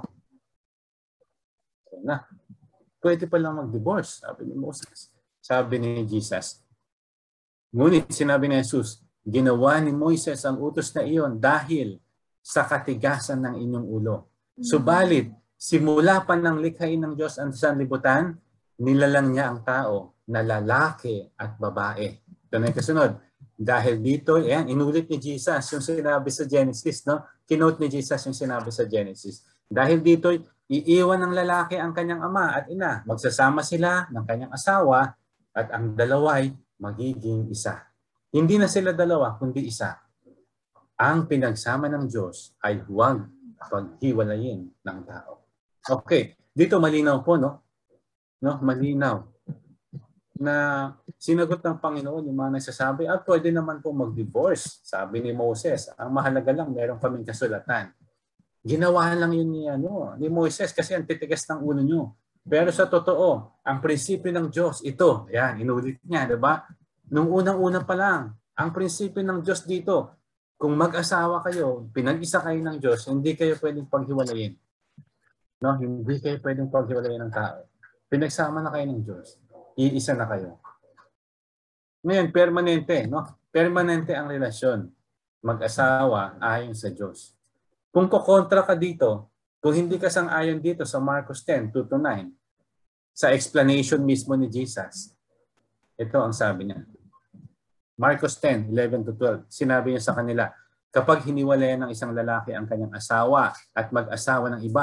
So na. Pwede pa lang mag-divorce, sabi ni Moses. Sabi ni Jesus. Ngunit sinabi ni Jesus, ginawa ni Moises ang utos na iyon dahil sa katigasan ng inyong ulo. Subalit, simula pa ng likhain ng Diyos ang sanlibutan, nilalang niya ang tao na lalaki at babae. Ito na yung kasunod. Dahil dito, inulit ni Jesus yung sinabi sa Genesis. No? Kinote ni Jesus yung sinabi sa Genesis. Dahil dito, iiwan ng lalaki ang kanyang ama at ina. Magsasama sila ng kanyang asawa at ang dalaway magiging isa. Hindi na sila dalawa, kundi isa. Ang pinagsama ng Diyos ay huwag paghiwalayin ng tao. Okay, dito malinaw po, no? Malinaw na sinagot ng Panginoon yung mga nagsasabi, pwede naman po mag-divorce. Sabi ni Moses, ang mahalaga lang, meron kaming kasulatan. Ginawa lang yun ni Moises kasi ang titigas ng ulo nyo. Pero sa totoo, ang prinsipyo ng Diyos, ito, inulit niya, diba? Nung unang-una pa lang, ang prinsipyo ng Diyos dito, kung mag-asawa kayo, pinag-isa kayo ng Diyos, hindi kayo pwedeng paghiwalayin. No? Hindi kayo pwedeng paghiwalayin ng tao. Pinagsama na kayo ng Diyos. Iisa na kayo. Ngayon, permanente. No? Permanente ang relasyon. Mag-asawa ayon sa Diyos. Kung kukontra ka dito, kung hindi ka sang-ayon dito sa Marcos 10, 2-9, sa explanation mismo ni Jesus, ito ang sabi niya. Marcos 10, 11-12, sinabi niya sa kanila, kapag hiniwalayan ng isang lalaki ang kanyang asawa at mag-asawa ng iba,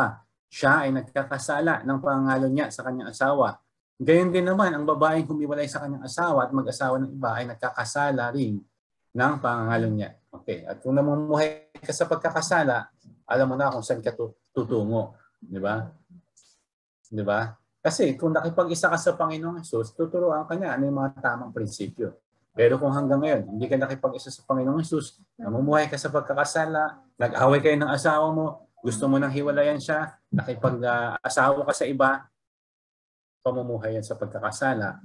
siya ay nagkakasala ng pangangalo niya sa kanyang asawa. Gayon din naman, ang babaeng humiwalay sa kanyang asawa at mag-asawa ng iba ay nagkakasala rin ng pangangalo niya. Okay. At kung namumuhay ka sa pagkakasala, alam mo na kung saan ka tutungo. Di ba? Di ba? Kasi kung nakipag-isa ka sa Panginoong Hesus, tuturuan ka niya ano yung mga tamang prinsipyo. Pero kung hanggang ngayon, hindi ka nakipag-isa sa Panginoong Hesus, namumuhay ka sa pagkakasala, nag-away kayo ng asawa mo, gusto mo nang hiwalayan siya, nakipag-asawa ka sa iba, pamumuhay yan sa pagkakasala,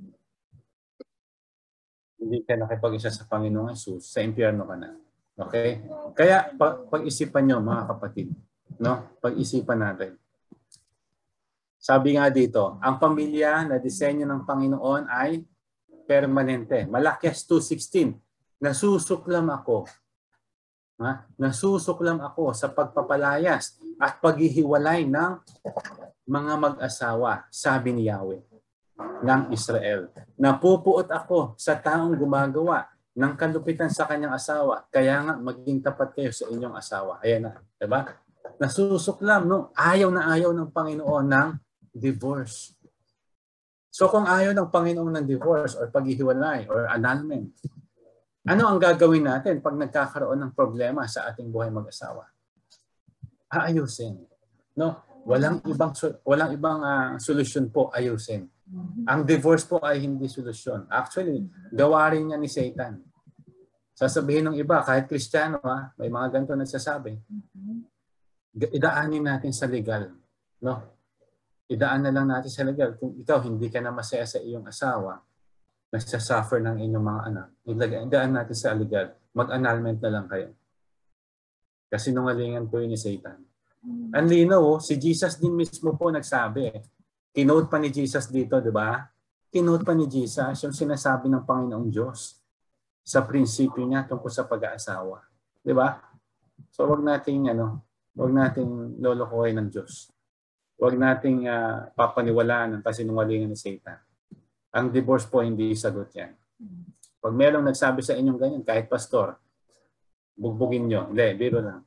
hindi ka nakipag-isa sa Panginoong Hesus, sa impyerno ka na. Okay? Kaya pag-isipan nyo mga kapatid, no? Pag-isipan natin. Sabi nga dito, ang pamilya na disenyo ng Panginoon ay permanente. Malakias 2:16, nasusuklam ako. Nasusuklam ako sa pagpapalayas at paghihiwalay ng mga mag-asawa, sabi ni Yahweh ng Israel. Napupuot ako sa taong gumagawa ng kalupitan sa kanyang asawa. Kaya nga maging tapat kayo sa inyong asawa. Ayan na, diba? Nasusuklam, no? Ayaw na ayaw ng Panginoon ng divorce. So kung ayaw ng Panginoon ng divorce or paghihiwalay or annulment, ano ang gagawin natin pag nagkakaroon ng problema sa ating buhay mag-asawa? Aayusin. No? Walang ibang solusyon po, ayusin. Ang divorce po ay hindi solusyon. Actually, gawa rin niya ni Satan. Sasabihin ng iba, kahit Kristiyano, may mga ganito nagsasabi. Idaanin natin sa legal. No? Idaan na lang natin sa legal. Kung ikaw hindi ka na masaya sa iyong asawa, nagsasuffer ng inyong mga anak, idaan natin sa legal. Mag-annulment na lang kayo. Kasi nungalingan po yun ni Satan. Ang linaw, si Jesus din mismo po nagsabi. Kinote pa ni Jesus dito, di ba? Kinote pa ni Jesus yung sinasabi ng Panginoong Diyos sa prinsipyo niya tungkol sa pag-aasawa. Di ba? So wag nating lolokohin ng Diyos. Huwag nating papaniwalaan ng kasinungalingan ni Satan. Ang divorce po hindi sagot yan. Pag merong nagsabi sa inyong ganyan, kahit pastor, bugbugin nyo. Hindi, biro lang.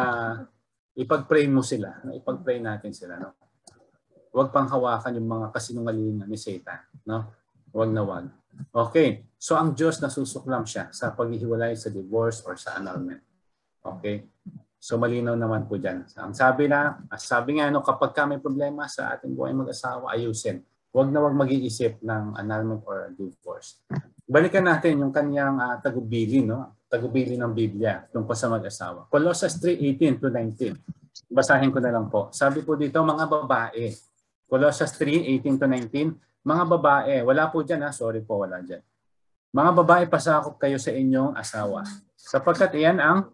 Ipag-pray mo sila. Ipag-pray natin sila. No? Huwag pang hawakan yung mga kasinungalingan ni Satan. No? Huwag na huwag. Okay. So ang Diyos nasusuklam siya sa paghihiwalay, sa divorce, or sa annulment. Okay. So malinaw naman po dyan. Ang sabi nga, kapag may problema sa ating buhay mag-asawa, ayusin. Huwag na huwag mag-iisip ng annulment or divorce. Balikan natin yung kanyang tagubili, no? Tagubili ng Biblia tungkol sa mag-asawa. Colossians 3:18-19. Basahin ko na lang po. Sabi po dito, mga babae. Colossians 3:18-19. Mga babae, wala po dyan sorry po, wala dyan. Mga babae, pasakop kayo sa inyong asawa. Sapagkat iyan ang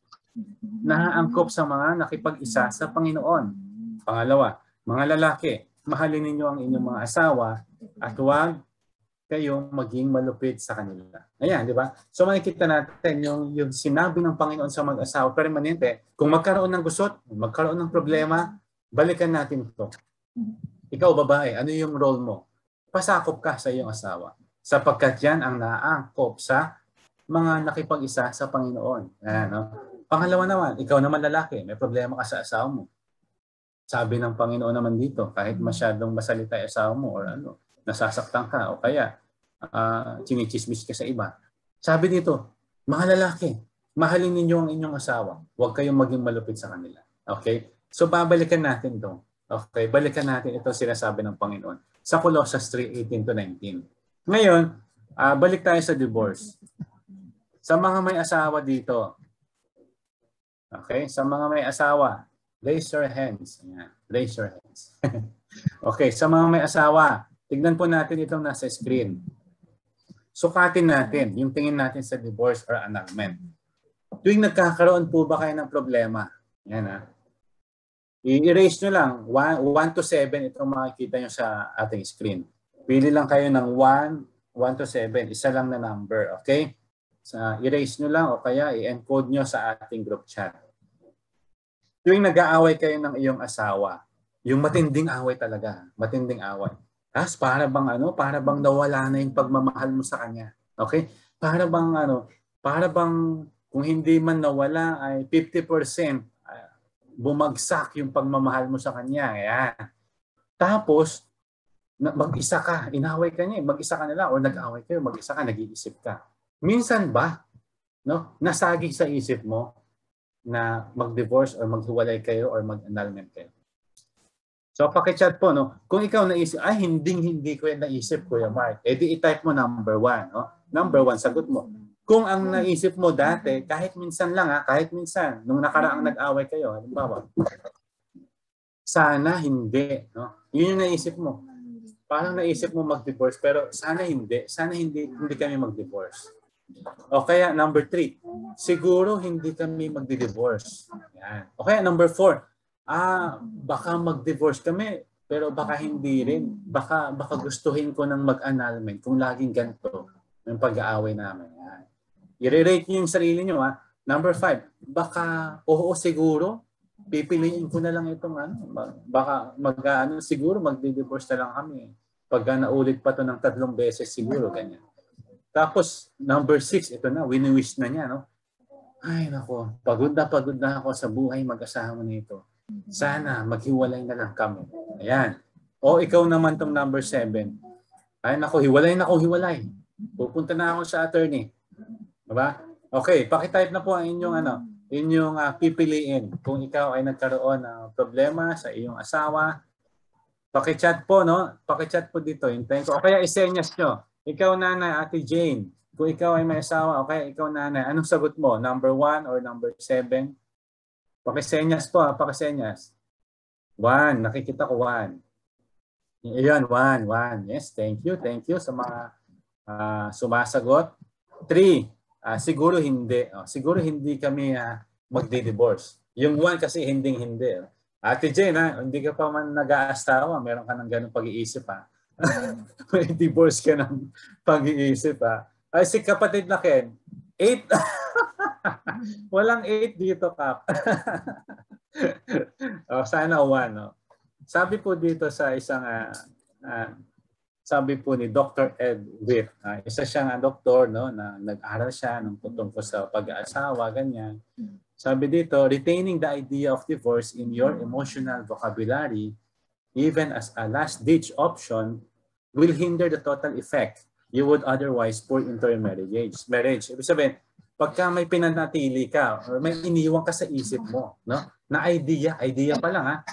nahaangkop sa mga nakipag-isa sa Panginoon. Pangalawa, mga lalaki, mahalin ninyo ang inyong mga asawa at huwag kayong maging malupit sa kanila. Ayan, di ba? So makikita natin yung sinabi ng Panginoon sa mag-asawa, permanente. Kung magkaroon ng gusot, magkaroon ng problema, balikan natin ito. Ikaw, babae, ano yung role mo? Pasakop ka sa iyong asawa. Sapagkat yan ang naangkop sa mga nakipag-isa sa Panginoon. Ayan, no? Pangalawa naman, ikaw naman lalaki, may problema ka sa asawa mo. Sabi ng Panginoon naman dito, kahit masyadong masalita yung asawa mo or nasasaktan ka o kaya chinichismis ka sa iba. Sabi dito, mga lalaki, mahalin ninyo ang inyong asawa. Huwag kayong maging malupit sa kanila. Okay? So babalikan natin ito. Okay, balikan natin ito sinasabi ng Panginoon sa Colossians 3:18-19. Ngayon, balik tayo sa divorce. Sa mga may asawa dito, okay, sa mga may asawa, raise your hands. Ayan. Raise your hands. Okay, sa mga may asawa, tignan po natin itong nasa screen. Sukatin natin yung tingin natin sa divorce or annulment. Tuwing nagkakaroon po ba kayo ng problema? Yan I-erase nyo lang 1 to 7 itong makikita nyo sa ating screen. Pili lang kayo ng 1 to 7. Isa lang na number. Okay? I-erase nyo lang o kaya i-encode nyo sa ating group chat. Tuwing nag-aaway kayo ng iyong asawa, yung matinding away talaga, matinding away. Para bang nawala na yung pagmamahal mo sa kanya. Okay? Para bang kung hindi man nawala ay 50% bumagsak yung pagmamahal mo sa kanya. Ayan. Tapos, mag-isa ka, inaway ka niya, mag-isa ka nila o nag-away kayo, mag-isa ka, nag-iisip ka. Minsan ba, no, nasagi sa isip mo na mag-divorce or maghiwalay kayo or mag-annulment kayo? So, pakichat po, no, kung ikaw naisip, ay, hindi ko yan naisip, Kuya Mark, edi i-type mo number 1. No? Number 1, sagot mo. Kung ang naisip mo dati, kahit minsan lang, kahit minsan, nung nakaraang nag-away kayo, halimbawa, sana hindi. No? Yun yung naisip mo. Parang naisip mo mag-divorce, pero sana hindi. Sana hindi kami mag-divorce. O kaya number 3, siguro hindi kami mag-divorce. Yan. O kaya number 4, baka mag-divorce kami, pero baka hindi rin. Baka gustuhin ko ng mag-annulment kung laging ganito yung pag-aaway namin. Yan. I-rate niyo yung sarili niyo. Number 5, baka oo siguro, pipiliin ko na lang itong baka siguro magdi-divorce na lang kami. Pagka naulit pa to ng 3 beses siguro, ganyan. Tapos, number 6, ito na, wini-wish na niya, no? Ay, nako, pagod na ako sa buhay mag-asawa nito. Sana maghiwalay na lang kami. Ayan. O ikaw naman tong number 7. Ay, nako, hiwalay. Pupunta na ako sa attorney. Diba? Okay, pakitype na po ang inyong pipiliin. Kung ikaw ay nagkaroon ng problema sa iyong asawa, pakichat po, no? Pakichat po dito. Hintayin ko. O kaya isenyas nyo. Ikaw, nanay, Ate Jane. Kung ikaw ay may asawa, o kaya ikaw, nanay, anong sagot mo? Number 1 or number 7? Pakisenyas po, pakisenyas. 1. Nakikita ko 1. Iyon, 1. Yes, thank you. Thank you sa mga sumasagot. 3. Siguro hindi. Siguro hindi kami magdi-divorce. Yung 1 kasi hindi. Ate Jane, hindi ka pa man nag-aasawa, meron ka ng ganung pag-iisip May divorce ka ng pag-iisip Ay, si kapatid na Ken, 8. Walang 8 dito, Kap. Sana 1. No? Sabi po dito sa isang, sabi po ni Dr. Ed Witt, isa siyang doktor, no, na nag-aral siya ng tungkol sa pag-aasawa, ganyan. Sabi dito, retaining the idea of divorce in your emotional vocabulary, even as a last-ditch option, will hinder the total effect you would otherwise pour into your marriage. Ibig sabihin, pagka may pinanatili ka, or may iniwan ka sa isip mo, no, na idea pa lang,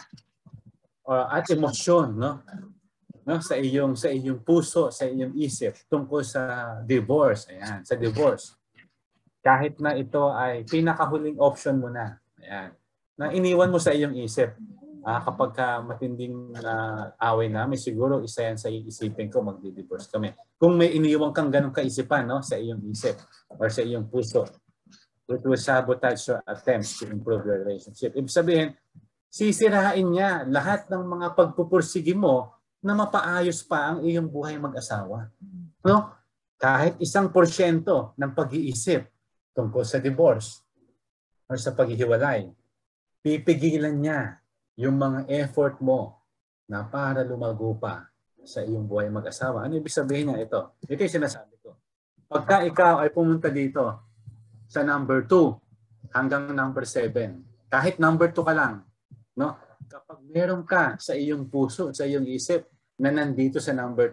at emosyon, no, sa iyong puso, sa iyong isip tungkol sa divorce. Ayan, sa divorce. Kahit na ito ay pinakahuling option mo na. Ayan. Na iniwan mo sa iyong isip. Kapag matinding away namin, siguro isa yan sa iisipin ko, magdi-divorce kami. Kung may iniwan kang ganong kaisipan, no, sa iyong isip or sa iyong puso, it will sabotage your attempts to improve your relationship. Ibig sabihin, sisirain niya lahat ng mga pagpupursige mo na mapaayos pa ang iyong buhay mag-asawa. No? Kahit 1% ng pag-iisip tungkol sa divorce or sa paghihiwalay, pipigilan niya yung mga effort mo na para lumago pa sa iyong buhay mag-asawa. Ano ibig sabihin niya ito? Ito yung sinasabi ko. Pagka ikaw ay pumunta dito sa number 2 hanggang number 7, kahit number 2 ka lang, no? Kapag meron ka sa iyong puso, sa iyong isip na nandito sa number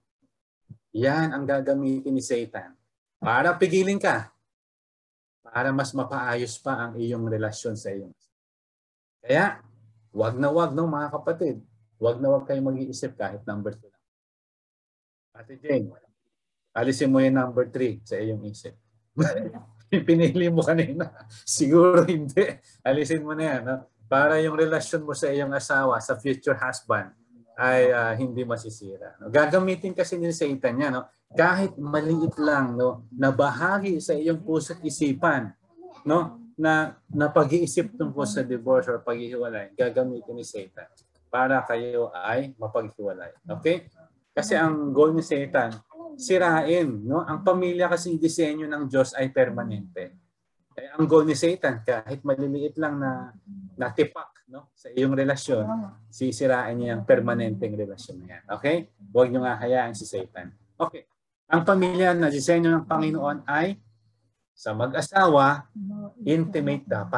2, yan ang gagamitin ni Satan para pigilin ka, para mas mapaayos pa ang iyong relasyon sa iyong. Kaya, wag na wag, no, mga kapatid. Wag na wag kayong mag-iisip kahit number 2 lang. Ate Jane, alisin mo yung number 3 sa iyong isip. Pinili mo kanina. Siguro hindi. Alisin mo na yan. No? Para yung relasyon mo sa iyong asawa, sa future husband, ay hindi masisira. No? Gagamitin kasi ni Satan niya, no? Kahit maliit lang, no, na bahagi sa iyong puso at isipan, no, na pag-iisip tungkol sa divorce or paghihiwalay, gagamitin ni Satan para kayo ay mapaghiwalay. Okay? Kasi ang goal ni Satan, sirain, no? Ang pamilya kasi disenyo ng Diyos ay permanente. Kaya ang goal ni Satan, kahit maliliit lang na tipak, no, sa iyong relasyon, sisirain niya ang permanenteng relasyon na yan. Okay? Huwag niyo nga hayaan si Satan. Okay. Ang pamilya na disenyo ng Panginoon ay sa mag-asawa, intimate dapat.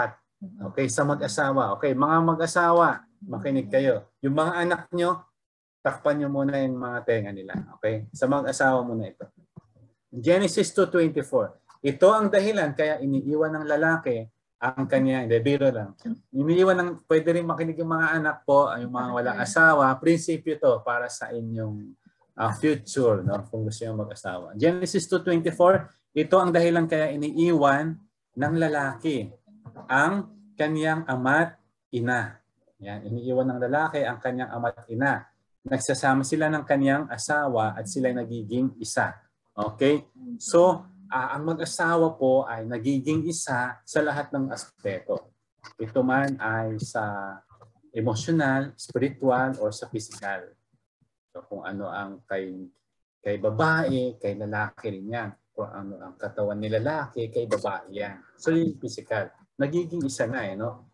Okay, sa mag-asawa. Okay, mga mag-asawa, makinig kayo. Yung mga anak nyo, takpan nyo muna yung mga tenga nila. Okay? Sa mag-asawa muna ito. Genesis 2:24. Ito ang dahilan kaya iniiwan ng lalaki ang kanyang, biro lang. Iniiwan ng, pwede rin makinig yung mga anak po, yung mga walang asawa, prinsipyo to para sa inyong future, no? Kung gusto nyo mag-asawa. Genesis 2:24, ito ang dahilan kaya iniiwan ng lalaki ang kanyang ama't ina. Yan, iniiwan ng lalaki ang kanyang ama't ina. Nagsasama sila ng kanyang asawa at sila nagiging isa. Okay? So, ang mag-asawa po ay nagiging isa sa lahat ng aspeto. Ito man ay sa emotional, spiritual, or sa physical. So, kung ano ang kay babae, kay lalaki rin yan. Kung ano ang katawan ni lalaki, kay babae yan. So, yung physical. Nagiging isa na no?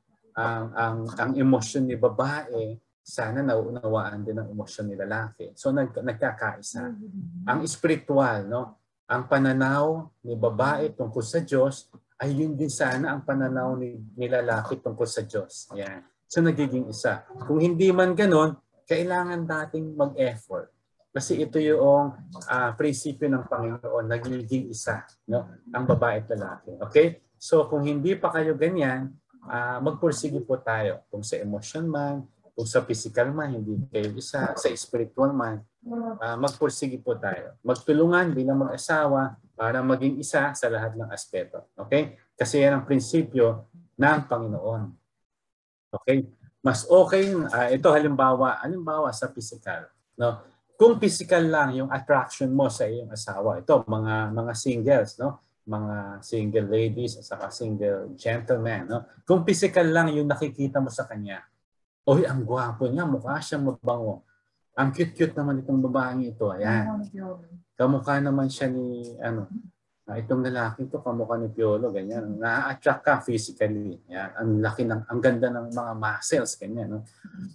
Ang emosyon ni babae, sana nauunawaan din ang emosyon ni lalaki. So, nagkakaisa. Ang spiritual, no? Ang pananaw ni babae tungkol sa Diyos ay yun din sana ang pananaw ni lalaki tungkol sa Diyos. Yan. So nagiging isa. Kung hindi man ganon, kailangan dating mag-effort. Kasi ito yung prinsipyo ng Panginoon, nagiging isa, no? Ang babae at lalaki. Okay? So kung hindi pa kayo ganyan, magpursige po tayo. Kung sa emotion man, kung sa physical man, hindi kayo isa, sa spiritual man, magpursige po tayo. Magtulungan bilang mag-asawa para maging isa sa lahat ng aspeto. Okay? Kasi yan ang prinsipyo ng Panginoon. Okay? Mas okay, ito halimbawa sa physical. No? Kung physical lang yung attraction mo sa iyong asawa, ito mga singles, no? Mga single ladies at saka single gentlemen, no? Kung physical lang yung nakikita mo sa kanya, oy, ang gwapo niya, mukha siyang mabango. Ang cute-cute naman itong babaeng ito. Ayan. Kamukha naman siya ni, itong lalaki ito, kamukha ni Piolo, ganyan. Na-attract ka physically. Ayan. Ang ganda ng mga muscles, ganyan. No?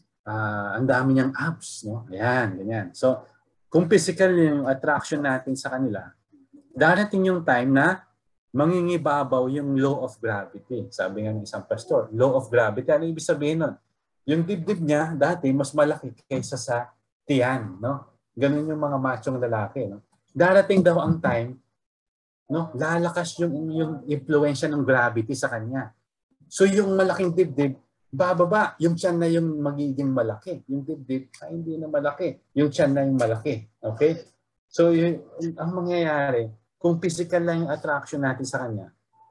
Ang dami niyang abs, no? Ayan, ganyan. So, kung physical yung attraction natin sa kanila, darating yung time na mangingibabaw yung law of gravity. Sabi nga ng isang pastor, law of gravity. Ano ibig sabihin nun? Yung dibdib niya dati mas malaki kaysa sa tiyan, no? Ganun yung mga machong lalaki, no? Darating daw ang time, no? Lalakas yung impluwensya ng gravity sa kanya. So yung malaking dibdib, bababa, yung tiyan na yung magiging malaki. Yung dibdib ay hindi na malaki. Yung tiyan na yung malaki. Okay? So ang mangyayari, kung physical lang yung attraction natin sa kanya,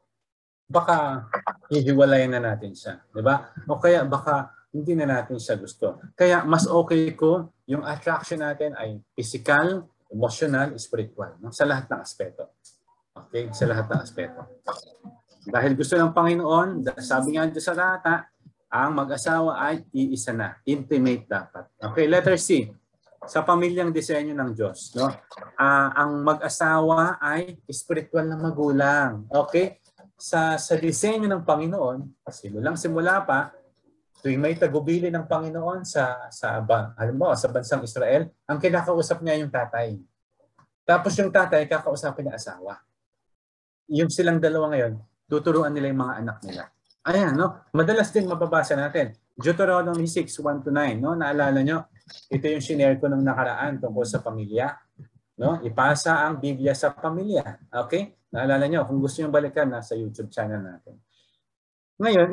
baka hihiwalayan na natin siya, di ba? O kaya baka hindi na natin siya gusto. Kaya mas okay ko yung attraction natin ay physical, emotional, spiritual, no? Sa lahat ng aspeto. Okay? Sa lahat ng aspeto. Dahil gusto ng Panginoon, sabi nga dito sa talata, ang mag-asawa ay iisa na. Intimate dapat. Okay, letter C. Sa pamilyang disenyo ng Diyos, no? Ang mag-asawa ay spiritual na magulang. Okay? Sa disenyo ng Panginoon, simula pa, tuwing may tagubili ng Panginoon halimbawa sa bansang Israel, ang kinakausap niya yung tatay. Tapos yung tatay, kakausapin niya asawa. Yung silang dalawa ngayon, tuturuan nila yung mga anak nila. Ayan, no? Madalas din mababasa natin. Deuteronomy 6:1-9, no? Naalala nyo? Ito yung shinare ko nung nakaraan tungkol sa pamilya. No? Ipasa ang Biblia sa pamilya. Okay? Naalala nyo? Kung gusto nyo balikan, nasa YouTube channel natin. Ngayon,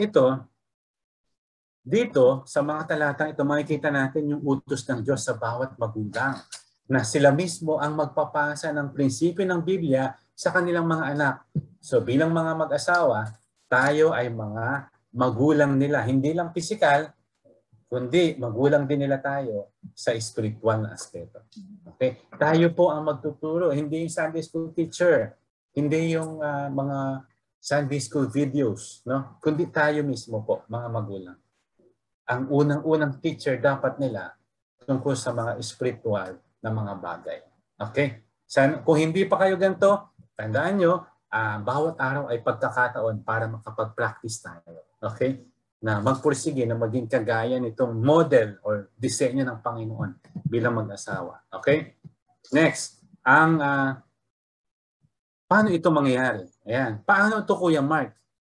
dito, sa mga talatang ito, makikita natin yung utos ng Diyos sa bawat magulang na sila mismo ang magpapasa ng prinsipyo ng Biblia sa kanilang mga anak. So bilang mga mag-asawa, tayo ay mga magulang nila. Hindi lang pisikal, kundi magulang din nila tayo sa spiritual na aspeto. Okay? Tayo po ang magtuturo, hindi yung Sunday school teacher, hindi yung mga Sunday school videos, no? Kundi tayo mismo po, mga magulang. Ang unang-unang teacher dapat nila tungkol sa mga spiritual na mga bagay. Okay? Kung hindi pa kayo ganito, tandaan nyo, bawat araw ay pagkakataon para makapag-practice tayo. Okay? Na magpursige na maging kagaya nitong model or disenyo ng Panginoon bilang mag-asawa. Okay? Next, paano ito mangyayari? Ayan. Paano ito, Kuya Mark?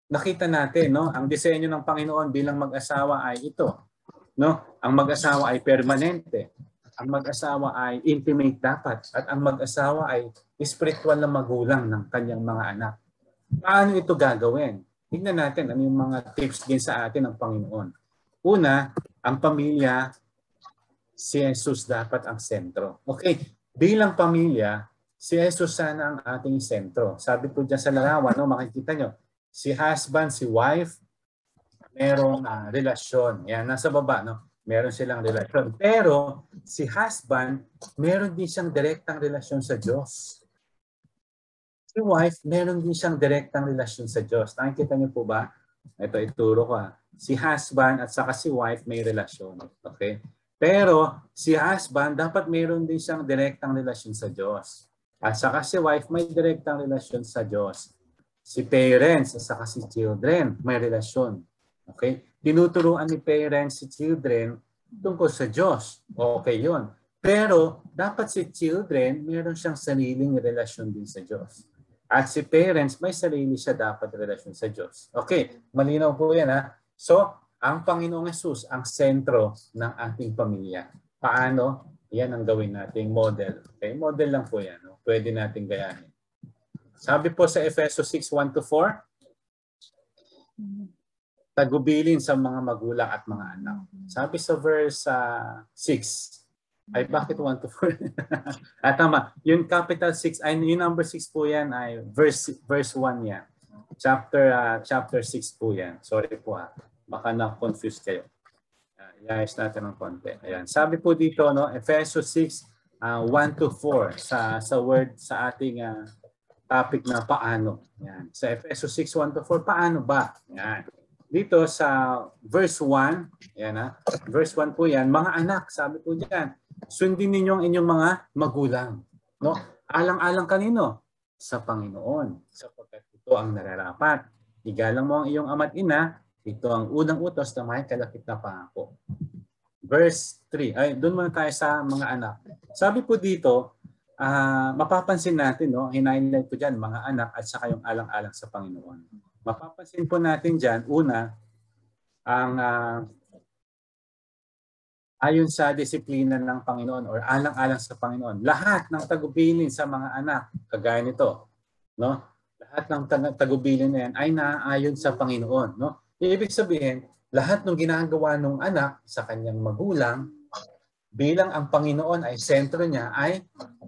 nakita natin, no? Ang disenyo ng Panginoon bilang mag-asawa ay ito, no? Ang mag-asawa ay permanente. Ang mag-asawa ay intimate dapat. At ang mag-asawa ay spiritual na magulang ng kanyang mga anak. Paano ito gagawin? Tingnan natin ano yung mga tips din sa atin ng Panginoon. Una, ang pamilya, si Jesus dapat ang sentro. Okay, bilang pamilya, si Jesus sana ang ating sentro. Sabi po dyan sa larawan, no, makikita nyo, si husband, si wife, merong relasyon. Yan, nasa baba, no? Meron silang relasyon. Pero si husband, meron din siyang direktang relasyon sa Diyos. Si wife, meron din siyang direktang relasyon sa Diyos. Nakikita niyo po ba? Ito, ituro ko. Si husband at saka si wife may relasyon. Okay? Pero si husband, dapat meron din siyang direktang relasyon sa Diyos. At saka si wife, may direktang relasyon sa Diyos. Si parents at saka si children, may relasyon. Okay? Tinuturuan ni parents si children tungkol sa Diyos. Okay yun. Pero dapat si children, meron siyang sariling relasyon din sa Diyos. At si parents, may sarili siya dapat relasyon sa Diyos. Okay, malinaw po yan ha. So, ang Panginoong Hesus ang sentro ng ating pamilya. Paano? Yan ang gawin nating model. Okay, model lang po yan. No? Pwede nating gayahin. Sabi po sa Efeso 6:1-4, tagubilin sa mga magulang at mga anak. Sabi sa verse 6, ay bakit 1-4? Tama. Yung capital 6, ay yung number 6 po yan ay verse 1 yan. Chapter 6 po yan. Sorry po ha. Baka na-confuse kayo. I-ayos natin ng konti. Ayan. Sabi po dito, no, Efeso 6, 1-4 sa word sa ating topic na paano. Ayan. Sa Efeso 6, 1-4, paano ba? Ayan. Dito sa verse 1, ayan ha, verse 1 po yan, mga anak, sabi po dyan, sundin ninyo ang inyong mga magulang. No? Alang-alang kanino? Sa Panginoon. Sapagkat ito ang nararapat. Igalang mo ang iyong ama't ina, ito ang unang utos na may kalakip na pangako. Verse 3, ay doon muna tayo sa mga anak. Sabi po dito, mapapansin natin, no, hinighlight ko dyan, mga anak at saka yung alang-alang sa Panginoon. Mapapansin po natin dyan, una, ang ayon sa disiplina ng Panginoon or alang-alang sa Panginoon, lahat ng tagubilin sa mga anak, kagaya nito, no? Lahat ng tagubilin na yan ay naayon sa Panginoon, no? Ibig sabihin, lahat ng ginagawa ng anak sa kanyang magulang, bilang ang Panginoon ay sentro niya, ay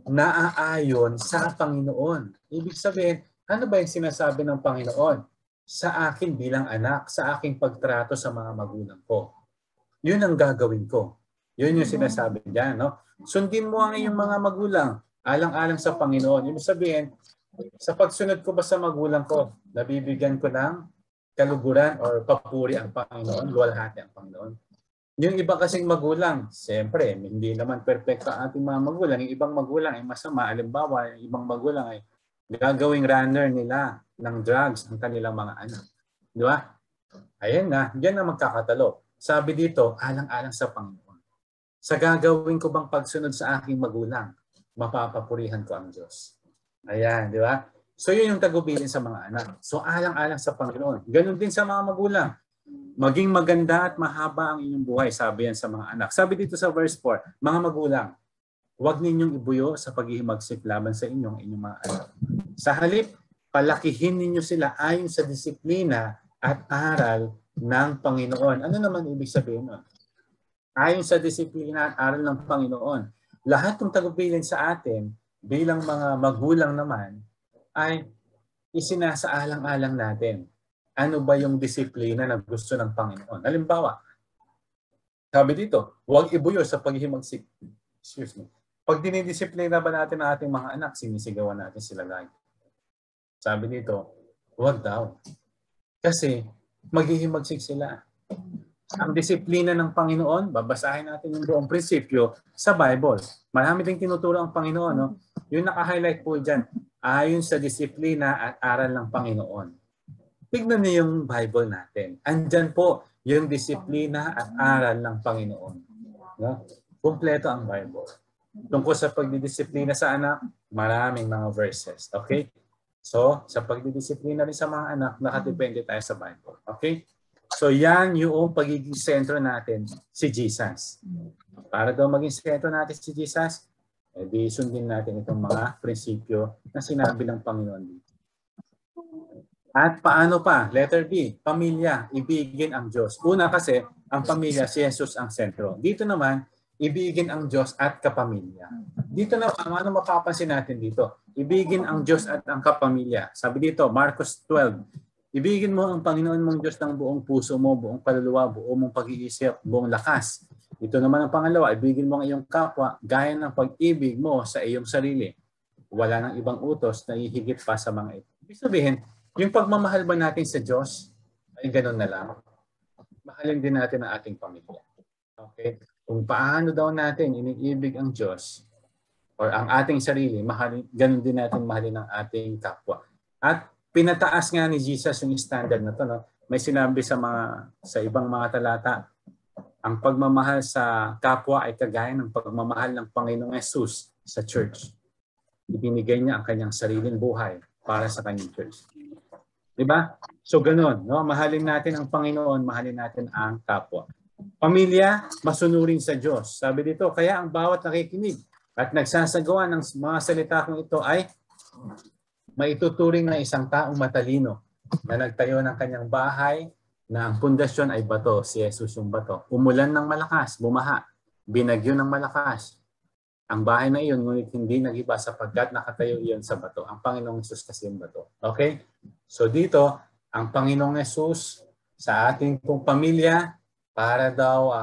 naaayon sa Panginoon. Ibig sabihin, ano ba yung sinasabi ng Panginoon? Sa akin bilang anak, sa aking pagtrato sa mga magulang ko. Yun ang gagawin ko. Yun yung sinasabi diyan, no? Sundin mo ang iyong mga magulang, alang-alang sa Panginoon. Ibig sabihin, sa pagsunod ko ba sa magulang ko, nabibigyan ko ng kaluguran or papuri ang Panginoon, luwalhati ang Panginoon. Yung iba kasing magulang, siyempre, hindi naman perfecto ang ating mga magulang. Yung ibang magulang ay masama. Halimbawa, yung ibang magulang ay gagawing runner nila ng drugs ang kanilang mga anak. Di ba? Ayan na, diyan na magkakatalo. Sabi dito, alang-alang sa Panginoon. Sa gagawin ko bang pagsunod sa aking magulang, mapapapurihan ko ang Diyos. Ayan, di ba? So yun yung tagubilin sa mga anak. So alang-alang sa Panginoon. Ganun din sa mga magulang. Maging maganda at mahaba ang inyong buhay, sabi yan sa mga anak. Sabi dito sa verse 4, mga magulang, huwag ninyong ibuyo sa paghihimagsik laban sa inyong mga anak. Sa halip, palakihin ninyo sila ayon sa disiplina at aral ng Panginoon. Ano naman ibig sabihin nun? Ayon sa disiplina at aral ng Panginoon. Lahat ng tagubilin sa atin bilang mga magulang naman ay isinasaalang-alang natin. Ano ba yung disiplina na gusto ng Panginoon? Halimbawa, sabi dito, huwag ibuyo sa paghihimagsik. Excuse me. Pag dinidisiplina ba natin ang ating mga anak, sinisigawan natin sila lagi. Sabi dito, huwag daw. Kasi maghihimagsik sila. Ang disiplina ng Panginoon, babasahin natin yung buong prinsipyo sa Bible. Marami ding tinuturo ang Panginoon. No? Yung naka-highlight po dyan, ayon sa disiplina at aral ng Panginoon. Tignan niyo yung Bible natin. Andyan po yung disiplina at aral ng Panginoon. No? Kumpleto ang Bible. Tungkol sa pagdidisiplina sa anak, maraming mga verses. Okay? So, sa pagdidisiplina rin sa mga anak, nakadepende tayo sa Bible. Okay? So, yan yung pagiging sentro natin, si Jesus. Para daw maging sentro natin si Jesus, di sundin natin itong mga prinsipyo na sinabi ng Panginoon dito. At paano pa? Letter B, pamilya, ibigin ang Diyos. Una kasi, ang pamilya, si Jesus ang sentro. Dito naman, ibigin ang Diyos at kapamilya. Dito naman, ano mapapansin natin dito? Ibigin ang Diyos at ang kapamilya. Sabi dito, Marcos 12, ibigin mo ang Panginoon mong Diyos ng buong puso mo, buong kaluluwa, buong mong pag-iisip, buong lakas. Ito naman ang pangalawa, ibigin mo ang iyong kapwa gaya ng pag-ibig mo sa iyong sarili. Wala nang ibang utos na ihigit pa sa mga ito. Ibig sabihin, yung pagmamahal ba natin sa Diyos ay ganun na lang. Mahalin din natin ang ating pamilya. Okay? Kung paano daw natin iniibig ang Diyos or ang ating sarili, ganun din natin mahalin ang ating kapwa. At pinataas nga ni Jesus yung standard na to. No? May sinabi sa ibang mga talata, ang pagmamahal sa kapwa ay kagaya ng pagmamahal ng Panginoong Yesus sa church. Ibinigay niya ang kanyang sariling buhay para sa kanyang church. Diba? So ganun, no? Mahalin natin ang Panginoon, mahalin natin ang kapwa. Pamilya, masunurin sa Diyos. Sabi dito, kaya ang bawat nakikinig at nagsasagawa ng mga salita kong ito ay maituturing na isang taong matalino na nagtayo ng kanyang bahay na ang pundasyon ay bato, si Jesus yung bato. Umulan ng malakas, bumaha, binagyo ng malakas. Ang bahay na iyon, ngunit hindi nagiba sapagkat nakatayo iyon sa bato. Ang Panginoong Yesus kasi yung bato. Okay? So dito, ang Panginoong Yesus sa ating pong pamilya para daw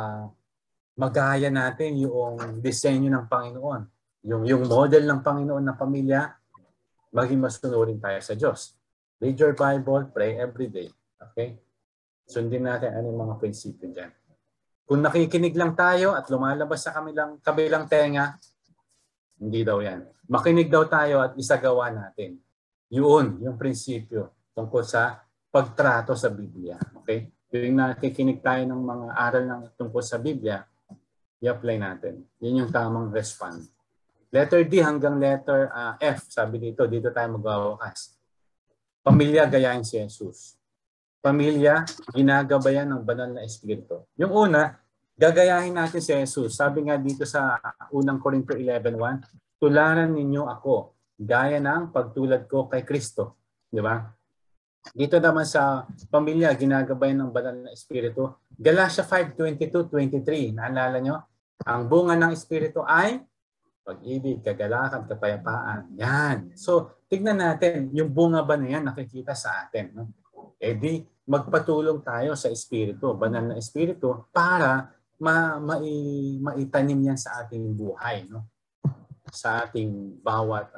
magaya natin yung disenyo ng Panginoon. Yung model ng Panginoon na pamilya, maging masunurin tayo sa Diyos. Read your Bible, pray every day. Okay? Sundin natin anong mga prinsipyo dyan. Kung nakikinig lang tayo at lumalabas sa kabilang tenga, hindi daw yan. Makinig daw tayo at isagawa natin. Yun, yung prinsipyo tungkol sa pagtrato sa Biblia. Okay? Yung nakikinig tayo ng mga aral tungkol sa Biblia, i-apply natin. Yun yung tamang respond. Letter D hanggang letter F, sabi dito tayo magwawakas. Pamilya, gayahin si Jesus. Pamilya, ginagabayan ng banal na Espiritu. Yung una, gagayahin natin si Jesus. Sabi nga dito sa unang Corinto 11:1, tularan ninyo ako, gaya ng pagtulad ko kay Kristo. Di ba? Dito naman sa pamilya, ginagabayan ng banal na Espiritu. Galatia 5:22-23, naalala nyo? Ang bunga ng Espiritu ay pag-ibig, kagalakan, kapayapaan. Yan. So, tignan natin, yung bunga ba na yan nakikita sa atin? No? Eh di, magpatulong tayo sa Espiritu, banal na Espiritu, para maitanim yan sa ating buhay. No? Sa ating bawat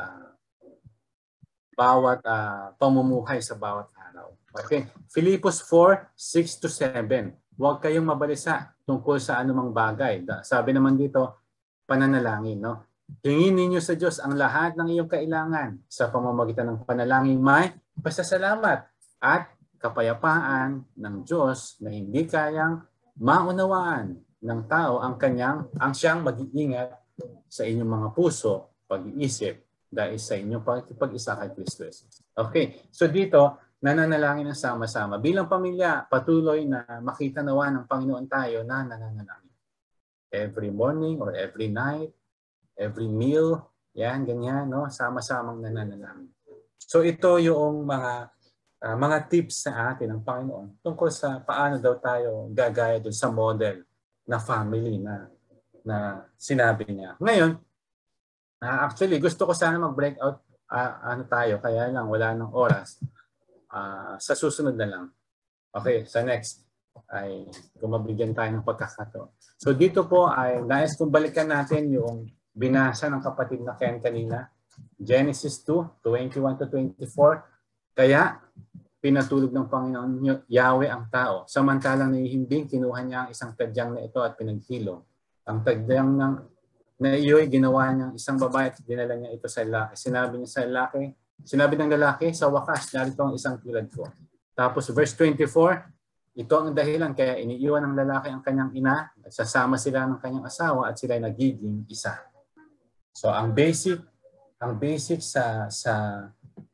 pamumuhay sa bawat araw. Okay. Filipos 4:6-7. Huwag kayong mabalisa tungkol sa anumang bagay. Sabi naman dito, pananalangin. No? Hingin ninyo sa Diyos ang lahat ng iyong kailangan sa pamamagitan ng panalangin may pasasalamat at kapayapaan ng Diyos na hindi kayang maunawaan ng tao ang siyang mag-iingat sa inyong mga puso, pag-iisip, dahil sa inyong pag-isa kay Kristo Jesus. Okay, so dito, nananalangin ng sama-sama. Bilang pamilya, patuloy na makita nawa ng Panginoon tayo na nananalangin. Every morning or every night, every meal, yan, ganyan, no? Sama-samang nananalangin. So ito yung mga tips sa atin ng Panginoon tungkol sa paano daw tayo gagaya doon sa model na family na sinabi niya. Ngayon, actually, gusto ko sana mag-break out tayo, kaya lang wala ng oras. Sa susunod na lang. Okay, sa next ay kumabigyan tayo ng pagkakataon. So dito po ay nais kong balikan natin yung binasa ng kapatid na Ken kanina, Genesis 2:21-24. Kaya pinatulog ng Panginoon Yahweh ang tao. Samantalang nahihimbing, kinuha niya ang isang tadyang na ito at pinagkilong. Ang tadyang na iyo'y ginawa niyang isang babae at dinala niya ito sa lalaki. Sinabi ng lalaki, sa wakas, narito ang isang tulad ko. Tapos verse 24, ito ang dahilan kaya iniiwan ng lalaki ang kanyang ina at sasama sila ng kanyang asawa at sila'y nagiging isa. So ang basic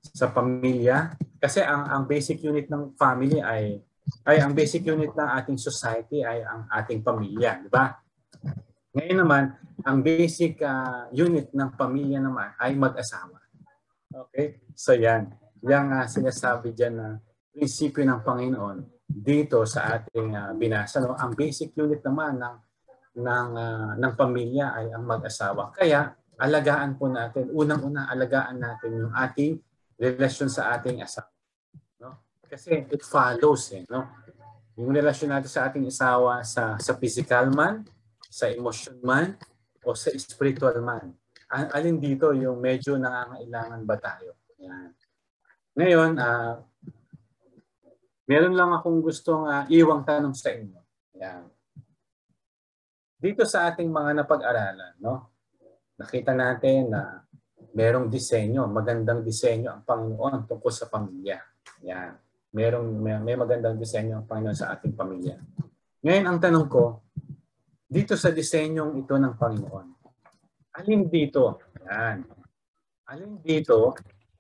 sa pamilya. Kasi ang basic unit ng family ay ang basic unit ng ating society ay ang ating pamilya, di ba? Ngayon naman, ang basic unit ng pamilya naman ay mag-asawa. Okay? So yan. Yang sinasabi dyan na prinsipyo ng Panginoon dito sa ating binasa. No? Ang basic unit naman ng pamilya ay ang mag-asawa. Kaya alagaan po natin, unang-una alagaan natin yung ating relasyon sa ating asawa. No? Kasi it follows. No? Yung relasyon natin sa ating asawa sa physical man, sa emotion man, o sa spiritual man. Alin dito yung medyo nangangailangan ba tayo? Yan. Ngayon, meron lang akong gustong iwang tanong sa inyo. Yan. Dito sa ating mga napag-aralan, no? Nakita natin na merong disenyo, magandang disenyo ang Panginoon tungkol sa pamilya. Yan. May magandang disenyo ang Panginoon sa ating pamilya. Ngayon, ang tanong ko, dito sa disenyong ito ng Panginoon, alin dito? Yan. Alin dito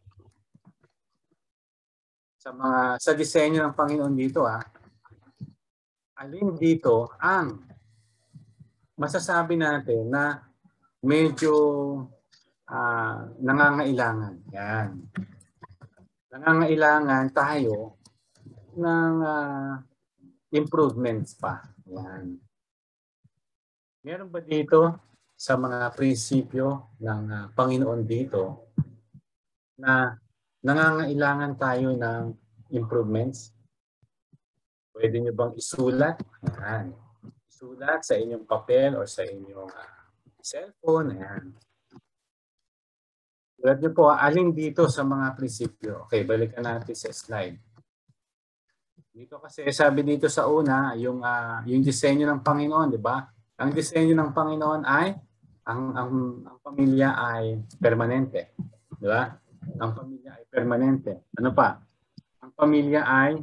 sa disenyo ng Panginoon dito, alin dito ang masasabi natin na medyo nangangailangan. Yan. Nangangailangan tayo ng improvements pa. Yan. Meron ba dito sa mga prinsipyo ng Panginoon dito na nangangailangan tayo ng improvements? Pwede nyo bang isulat? Yan. Isulat sa inyong papel o sa inyong cellphone. Ayan. Sulat nyo po, alin dito sa mga prinsipyo? Okay, balikan natin sa slide. Dito kasi sabi dito sa una, yung disenyo ng Panginoon, di ba? Ang disenyo ng Panginoon ay, ang pamilya ay permanente. Di ba? Ang pamilya ay permanente. Ano pa? Ang pamilya ay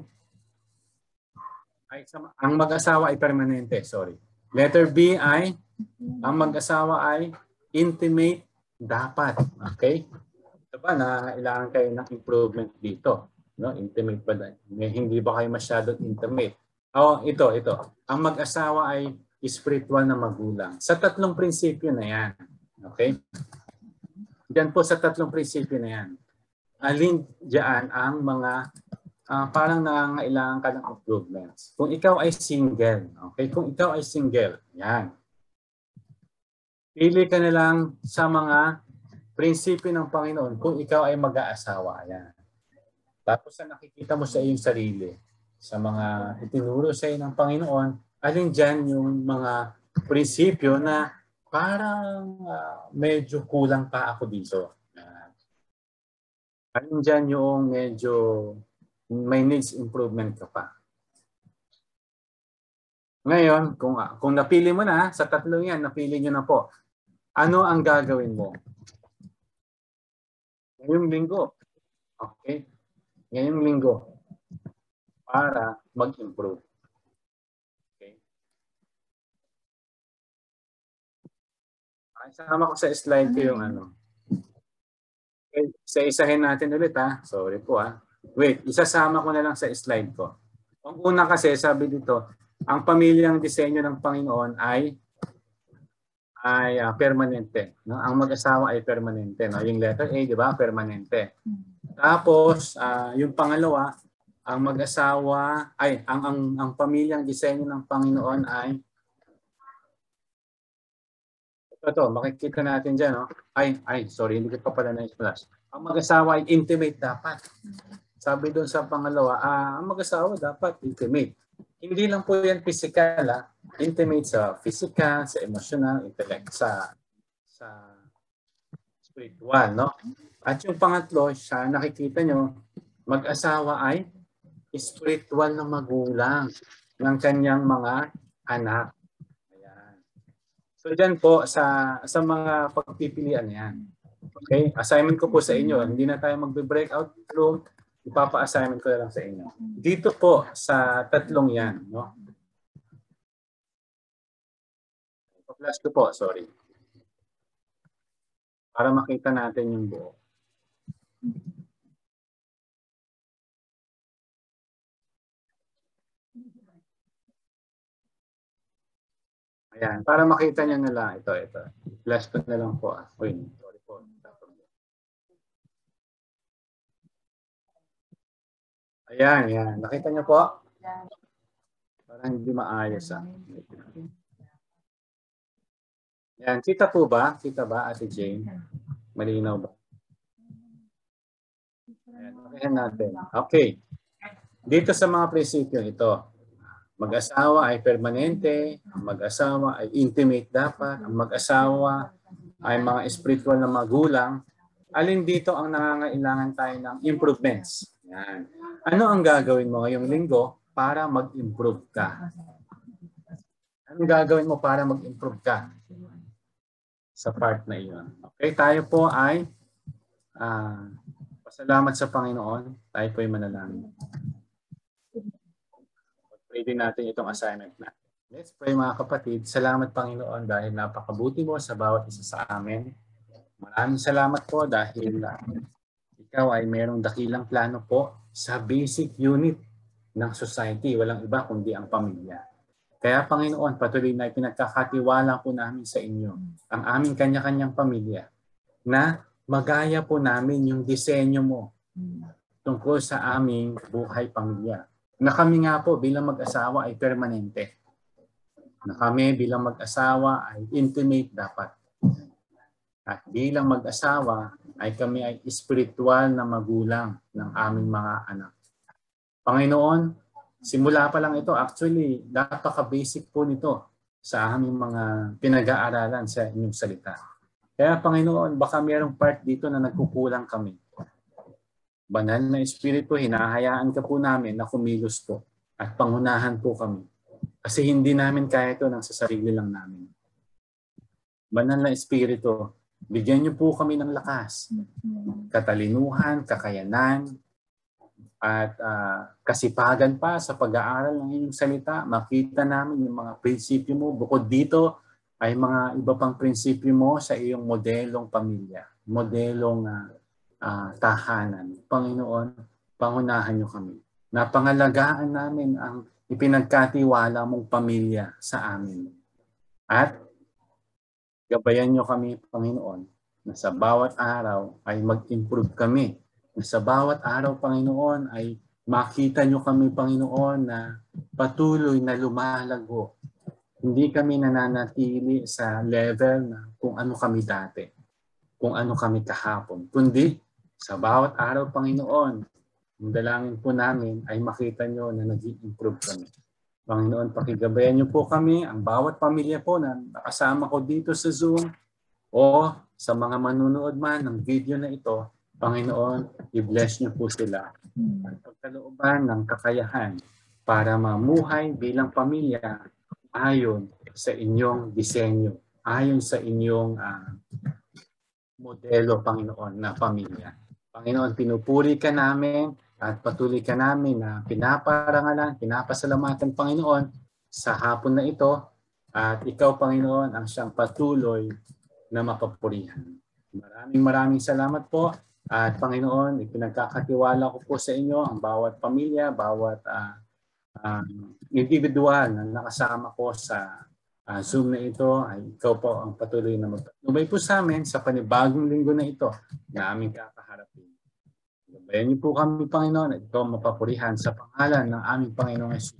ang mag-asawa ay permanente, sorry. Letter B ay, ang mag-asawa ay intimate dapat. Okay? Diba na kailangan kayo ng improvement dito? No? Intimate ba? Hindi ba kayo masyadong intimate? Ito. Ang mag-asawa ay spiritual na magulang. Sa tatlong prinsipyo na yan. Okay? Diyan po sa tatlong prinsipyo na yan. Alin diyan ang mga parang nangangailangan ka ng improvements. Kung ikaw ay single, okay? Kung ikaw ay single, yan. Pili ka na lang sa mga prinsipyo ng Panginoon kung ikaw ay mag-aasawa. Yan. Tapos sa nakikita mo sa iyong sarili, sa mga itinuro sa iyo ng Panginoon, alin dyan yung mga prinsipyo na parang medyo kulang pa ako dito. Alin dyan yung medyo may needs improvement ka pa. Ngayon, kung napili mo na, sa tatlong yan, napili nyo na po, ano ang gagawin mo? Ngayong linggo. Okay? Ngayong linggo. Para mag-improve. Okay? Sama ko sa slide ko yung ano. Okay, isa-isahin natin ulit Sorry po Wait, isasama ko na lang sa slide ko. Ang una kasi, sabi dito, ang pamilyang disenyo ng Panginoon ay permanente. No? Ang mag-asawa ay permanente. No? Yung letter A, di ba? Permanente. Tapos, yung pangalawa, ang mag-asawa, ang pamilyang disenyo ng Panginoon ay, ito, makikita natin dyan. No? Sorry, hindi ko pa pala na-flash. Ang mag-asawa ay intimate dapat. Sabi doon sa pangalawa, ang mag-asawa dapat intimate. Hindi lang po yan physical, intimate sa physical, sa emotional, intellect, sa spiritual, no? At yung pangatlo, nakikita nyo, mag-asawa ay spiritual na magulang ng kanyang mga anak. Ayan. So dyan po, sa mga pagpipilian yan. Okay? Assignment ko po sa inyo, hindi na tayo magbe-breakout room, ipapa-assignment ko na lang sa inyo. Dito po sa tatlong yan, no? Pa-flash ko po, sorry. Para makita natin yung buo. Ayan, para makita nyo na lang. Ito. Flash ko na lang po. Sorry po. Ayan. Nakita nyo po? Parang hindi maayos. Ayan, kita po ba? Kita ba, Ate Jane? Malinaw ba? Ayan, okay natin. Okay. Dito sa mga prinsipyo ito, mag-asawa ay permanente, ang mag-asawa ay intimate dapat, ang mag-asawa ay mga spiritual na magulang. Alin dito ang nangangailangan tayo ng improvements? Yan. Ano ang gagawin mo ngayong linggo para mag-improve ka? Anong gagawin mo para mag-improve ka sa part na iyon? Okay, tayo po ay pasalamat sa Panginoon. Tayo po ay manalangin. Pray din natin itong assignment natin. Let's pray mga kapatid. Salamat Panginoon dahil napakabuti mo sa bawat isa sa amin. Maraming salamat po dahil ikaw ay mayroong dakilang plano po sa basic unit ng society. Walang iba kundi ang pamilya. Kaya Panginoon, patuloy na pinagkakatiwala po namin sa inyo ang aming kanya-kanyang pamilya na magaya po namin yung disenyo mo tungkol sa aming buhay pamilya. Na kami nga po bilang mag-asawa ay permanente. Na kami bilang mag-asawa ay intimate dapat. At bilang mag-asawa ay kami ay spiritual na magulang ng aming mga anak. Panginoon, simula pa lang ito, actually, napaka-basic po nito sa aming mga pinag-aaralan sa inyong salita. Kaya Panginoon, baka mayroong part dito na nagkukulang kami. Banal na Espiritu, hinahayaan ka po namin na kumilos po at pangunahan po kami. Kasi hindi namin kaya ito nang sa sarili lang namin. Banal na Espiritu, bigyan niyo po kami ng lakas, katalinuhan, kakayanan, at kasipagan pa sa pag-aaral ng inyong salita. Makita namin yung mga prinsipyo mo. Bukod dito ay mga iba pang prinsipyo mo sa iyong modelong pamilya, modelong tahanan. Panginoon, pangunahan niyo kami. Napangalagaan namin ang ipinagkatiwala mong pamilya sa amin. At gabayan niyo kami, Panginoon, na sa bawat araw ay mag-improve kami. Na sa bawat araw, Panginoon, ay makita niyo kami, Panginoon, na patuloy na lumalago. Hindi kami nananatili sa level na kung ano kami dati, kung ano kami kahapon, kundi sa bawat araw, Panginoon, ang dalangin po namin ay makita nyo na nag-improve kami. Panginoon, pakigabayan nyo po kami, ang bawat pamilya po na nakasama ko dito sa Zoom o sa mga manunood man ng video na ito, Panginoon, i-bless nyo po sila. At pagkalooban ng kakayahan para mamuhay bilang pamilya ayon sa inyong disenyo, ayon sa inyong modelo, Panginoon, na pamilya. Panginoon, pinupuri ka namin at patuloy ka namin na pinaparangalan, pinapasalamatan, Panginoon, sa hapon na ito. At ikaw, Panginoon, ang siyang patuloy na mapapurihan. Maraming salamat po. At Panginoon, ipinagkakatiwala ko po sa inyo ang bawat pamilya, bawat individual na nakasama ko sa Zoom na ito. Ay ikaw po ang patuloy na magpatnubay po sa amin sa panibagong linggo na ito na aming kakaharapin. Gabayan niyo po kami, Panginoon, at ito mapapurihan sa pangalan ng aming Panginoong Jesus.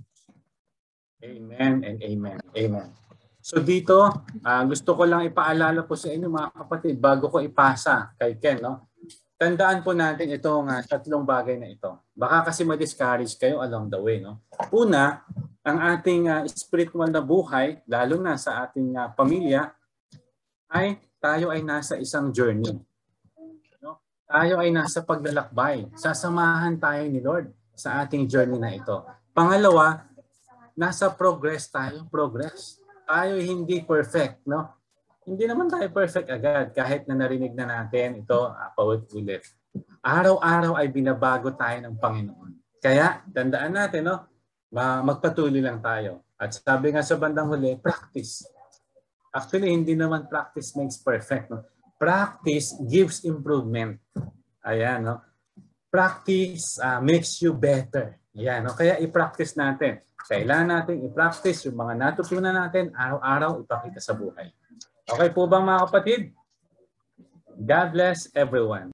Amen and amen. Amen. So dito, gusto ko lang ipaalala po sa inyo mga kapatid bago ko ipasa kay Ken, no? Tandaan po natin itong tatlong bagay na ito. Baka kasi ma-discourage kayo along the way, no? Una, ang ating spiritual na buhay, lalo na sa ating pamilya, ay tayo ay nasa isang journey. No? Tayo ay nasa paglalakbay. Sasamahan tayo ni Lord sa ating journey na ito. Pangalawa, nasa progress tayo. Progress. Tayo hindi perfect, no? Hindi naman tayo perfect agad kahit na narinig na natin ito paulit-ulit. Araw-araw ay binabago tayo ng Panginoon. Kaya tandaan natin, no? Magpatuloy lang tayo. At sabi nga sa bandang huli, practice. Actually, hindi naman practice makes perfect. No? Practice gives improvement. Ayan, no? Practice makes you better. Yan, no? Kaya i-practice natin. Kailangan natin i-practice yung mga natutunan natin araw-araw ipakita sa buhay. Okay po ba mga kapatid? God bless everyone.